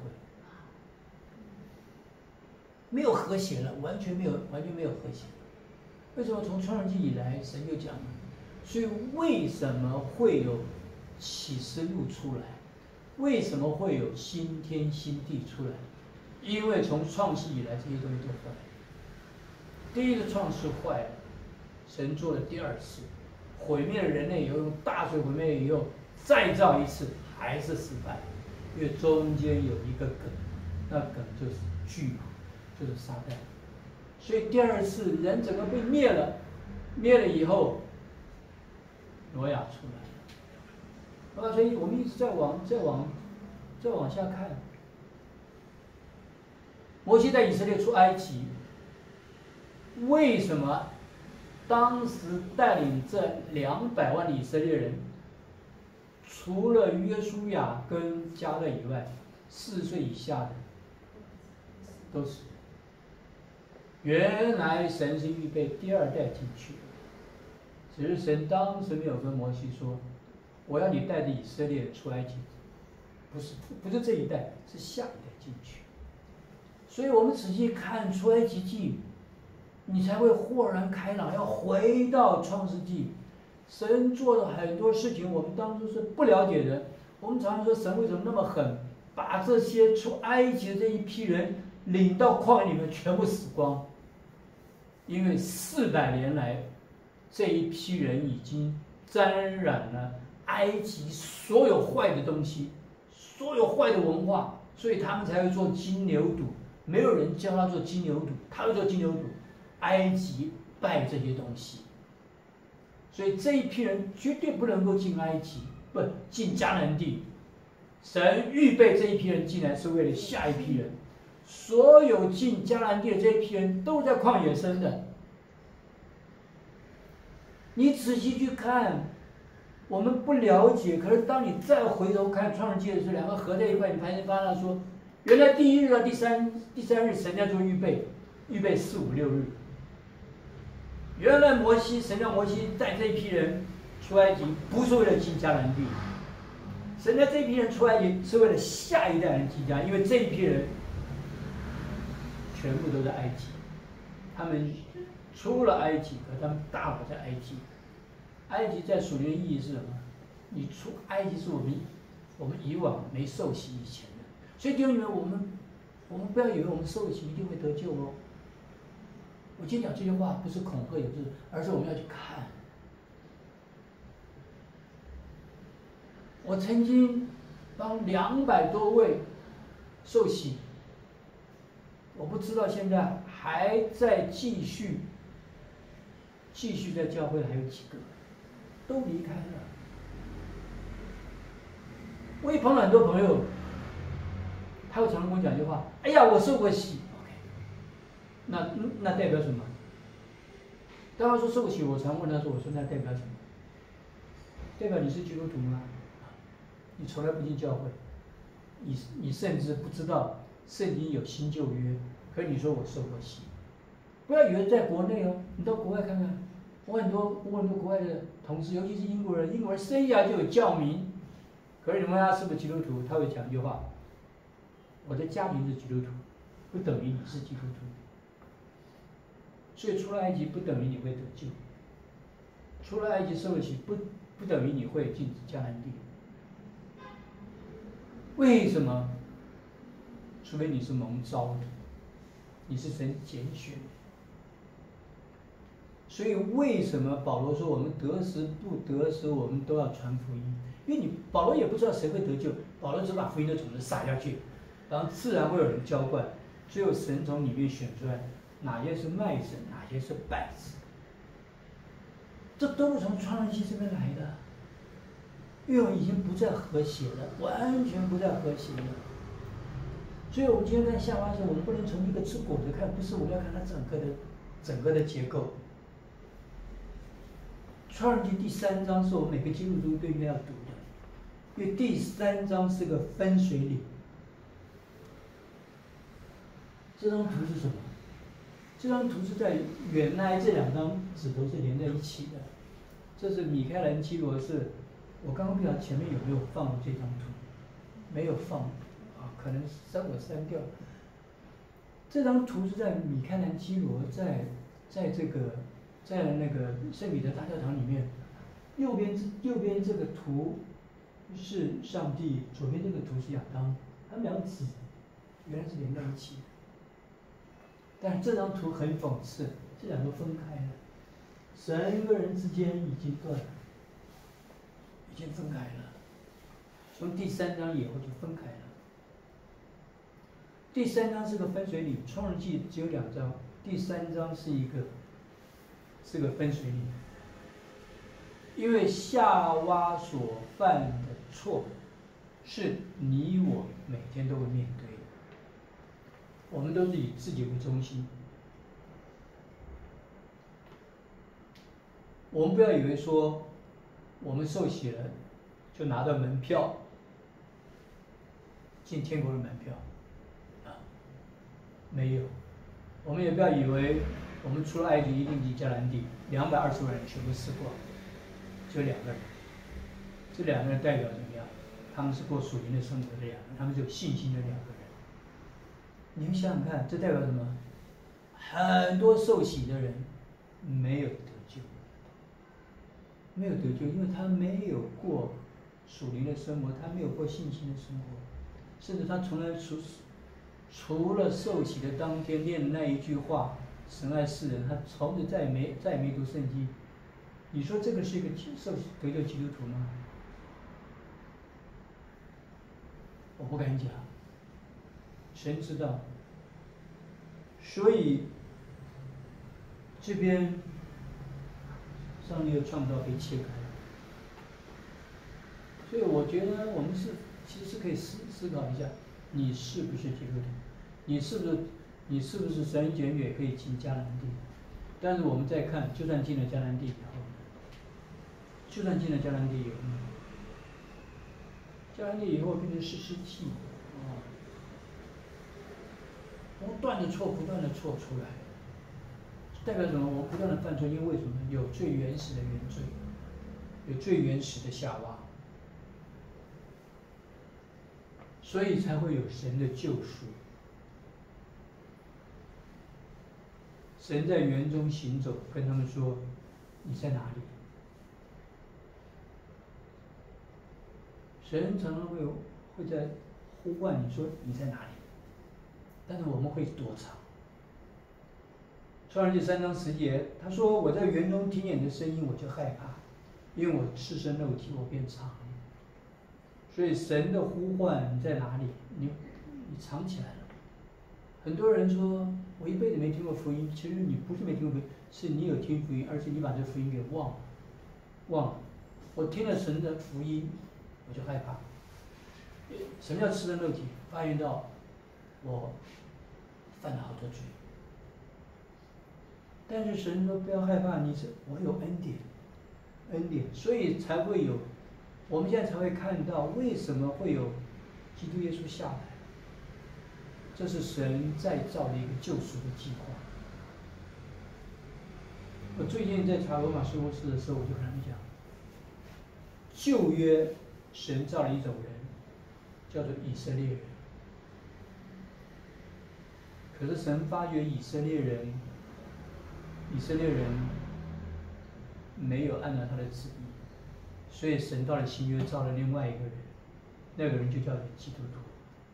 A: 没有和谐了，完全没有和谐。为什么从创世纪以来，神就讲了？所以为什么会有启示录出来？为什么会有新天新地出来？因为从创世以来，这些东西都坏了。第一个创世坏了，神做了第2次。毁灭了人类以后，用大水毁灭以后，再造一次还是失败，因为中间有一个梗，那梗就是巨蟒，就是撒旦。所以第2次人整个被灭了，灭了以后，挪亚出来了。所以我们一直再往下看。摩西带以色列出埃及，为什么？当时带领这200万的以色列人，除了约书亚跟迦勒以外，40岁以下的都死。原来神是预备第2代进去的，只是神当时没有跟摩西说，我要你带着以色列出埃及，不是这一代，是下一代进去。所以我们仔细看出埃及记，你才会豁然开朗，要回到创世纪。神做了很多事情，我们当初是不了解的。我们常常说神为什么那么狠，把这些出埃及的这一批人领到旷野里面全部死光。因为400年来，这一批人已经沾染了埃及所有坏的东西，所有坏的文化，所以他们才会做金牛犊。没有人教他做金牛犊，他会做金牛犊。埃及拜这些东西，所以这一批人绝对不能够进埃及，不进迦南地。神预备这一批人进来是为了下一批人，所有进迦南地的这一批人都在旷野生的。 你仔细去看，我们不了解，可是当你再回头看创世纪的时候，两个合在一块，你发现说，原来第一日到第三日神在做预备4、5、6日。原来神让摩西带这一批人出埃及，不是为了进迦南地，神在这一批人出埃及是为了下一代人进迦，因为这一批人全部都在埃及，他们出了埃及，可他们大不在埃及。埃及在属灵的意义是什么？你出埃及是我们以往没受洗以前的，所以弟兄姊妹，我们不要以为我们受洗一定会得救哦。我今天讲这句话不是恐吓，而是我们要去看。我曾经帮200多位受洗，我不知道现在还在继续在教会的还有几个，都离开了。我也碰到很多朋友，他会常常跟我讲一句话：“哎呀，我受过洗。” OK， 那代表什么？当他说受洗，我常问他说：“我说那代表什么？代表你是基督徒吗？你从来不进教会，你甚至不知道圣经有新旧约，可你说我受过洗，不要以为在国内哦，你到国外看看，我很多国外的同事，尤其是英国人生下就有教名，可是你问他是不是基督徒，他会讲一句话：我的家庭是基督徒，不等于你是基督徒。所以出了埃及不等于你会得救，出了埃及受了洗不等于你会进迦南地。为什么？除非你是蒙召的，你是神拣选的。所以为什么保罗说我们得时不得时，我们都要传福音？因为保罗也不知道谁会得救，保罗只把福音的种子撒下去，然后自然会有人浇灌，最后神从里面选出来哪些是麦子，哪些是稗子。这都是从创世纪这边来的。因为我们已经不再和谐了，完全不再和谐了。所以我们今天看夏娃的时候，我们不能从一个吃果子看，不是，我们要看它整个的结构。创世纪第3章是我们每个基督徒都应该要读的，因为第3章是个分水岭。这张图是什么？这张图是在原来这2张指头是连在一起的，这是米开朗基罗是。我刚刚不知道前面有没有放这张图，没有放，可能我删掉。这张图是在米开朗基罗在那个圣彼得大教堂里面，右边这个图是上帝，左边这个图是亚当，他们两个指原来是连在一起的，但是这张图很讽刺，这两个分开了，神跟人之间已经断了。已经分开了，从第3章以后就分开了。第3章是个分水岭，创世纪只有2章，第3章是个分水岭。因为夏娃所犯的错，是你我每天都会面对的。我们都是以自己为中心，我们不要以为说。我们受洗了，就拿到门票，进天国的门票，没有。我们也不要以为我们出了埃及一定进迦南地，220万人全部死光，就2个人。这2个人代表怎么样？他们是过属灵的生活的2个人，他们是有信心的2个人。你们想想看，这代表什么？很多受洗的人没有得救。没有得救，因为他没有过属灵的生活，他没有过信心的生活，甚至他从来除了受洗的当天念的那一句话“神爱世人”，他从此再也没读圣经。你说这个是一个得救基督徒吗？我不敢讲，神知道。所以这边。上帝的创造被切开，所以我觉得我们其实可以思考一下，你是不是基督徒？你是不是神拣选可以进迦南地？但是我们再看，就算进了迦南地以后， 就算进了迦南地以后，迦南地以后变成士师记啊，不断的错出来，代表什么？我不断的犯错，因为什么？有最原始的原罪，有最原始的夏娃，所以才会有神的救赎。神在园中行走，跟他们说：“你在哪里？”神常常会在呼唤你说：“你在哪里？”但是我们会躲藏。创世记3章10节，他说：“我在园中听见你的声音，我就害怕，因为我赤身肉体，我变长。”所以神的呼唤你在哪里？你藏起来了。很多人说我一辈子没听过福音，其实你不是没听过福音，是你有听福音，而且你把这福音给忘了。我听了神的福音，我就害怕。什么叫赤身肉体？发现到我犯了好多罪。但是神说不要害怕，我有恩典，所以才会有，我们现在才会看到为什么会有基督耶稣下来。这是神再造的一个救赎的计划。我最近在查罗马书4的时候，我就跟他们讲，旧约神造了一种人，叫做以色列人。可是神发觉以色列人没有按照他的旨意，所以神到了新约造了另外一个人，那个人就叫做基督徒。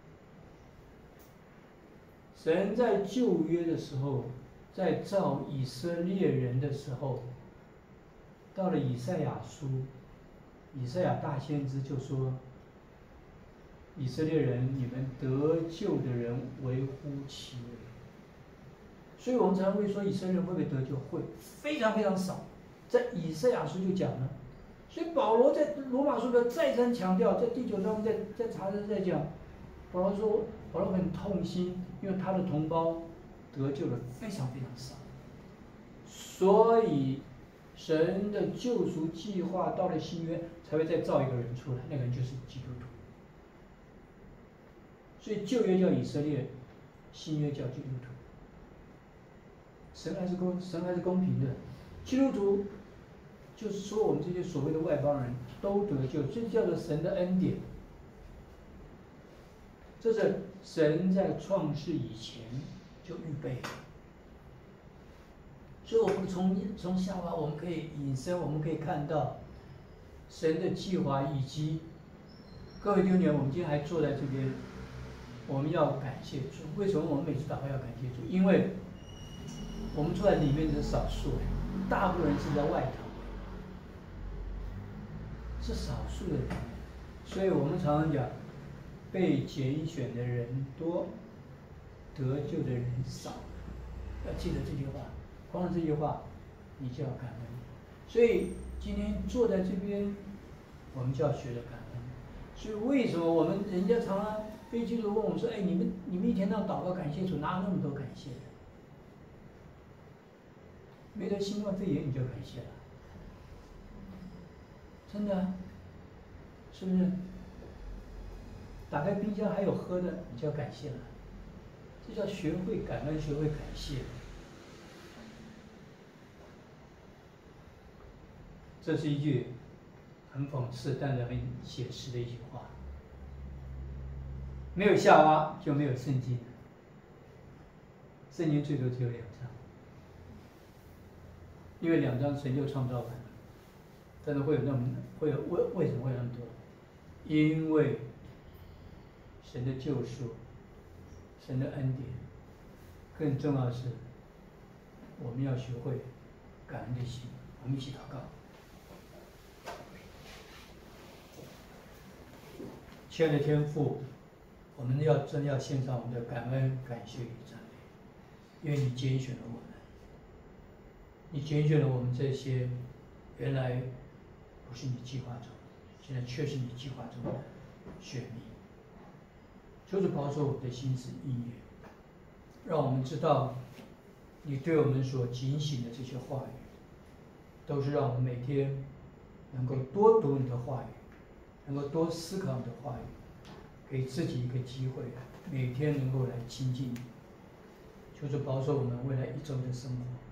A: 神在旧约的时候，在造以色列人的时候，到了以赛亚书，以赛亚大先知就说：“以色列人，你们得救的人微乎其微。”所以我们常会说以色列人会不会得救？会，非常非常少。在以赛亚书就讲了，所以保罗在罗马书的再三强调，在第9章在查着在讲，保罗很痛心，因为他的同胞得救的非常非常少，所以神的救赎计划到了新约才会再造一个人出来，那个人就是基督徒。所以旧约叫以色列，新约叫基督徒。神还是公平的，基督徒就是说我们这些所谓的外邦人都得救，这叫做神的恩典。这是神在创世以前就预备了，所以我们从夏娃我们可以引申，我们可以看到神的计划，以及各位弟兄姐妹，我们今天还坐在这边，我们要感谢主。为什么我们每次祷告要感谢主？因为我们坐在里面的是少数，大部分人是在外头，是少数的人，所以我们常常讲，被拣选的人多，得救的人少。要记得这句话，光是这句话，你就要感恩。所以今天坐在这边，我们就要学着感恩。所以为什么我们人家常常非基督徒问我们说：“哎，你们一天到晚祷告感谢主，哪有那么多感谢的？没得新冠肺炎你就感谢了，真的，是不是？打开冰箱还有喝的，你就要感谢了。这叫学会感恩，学会感谢。这是一句很讽刺，但是很写实的一句话。没有夏娃就没有圣经，圣经最多只有2章，因为2章神就创造完了，但是为什么会有那么多？因为神的救赎，神的恩典，更重要的是，我们要学会感恩的心。我们一起祷告。亲爱的天父，我们真要献上我们的感恩、感谢与赞美，因为你拣选了我们，你拣选了我们这些原来不是你计划中，现在却是你计划中的选民。求主保守我们的心思意念，让我们知道你对我们所警醒的这些话语，都是让我们每天能够多读你的话语，能够多思考你的话语，给自己一个机会，每天能够来亲近你。求主保守我们未来一周的生活。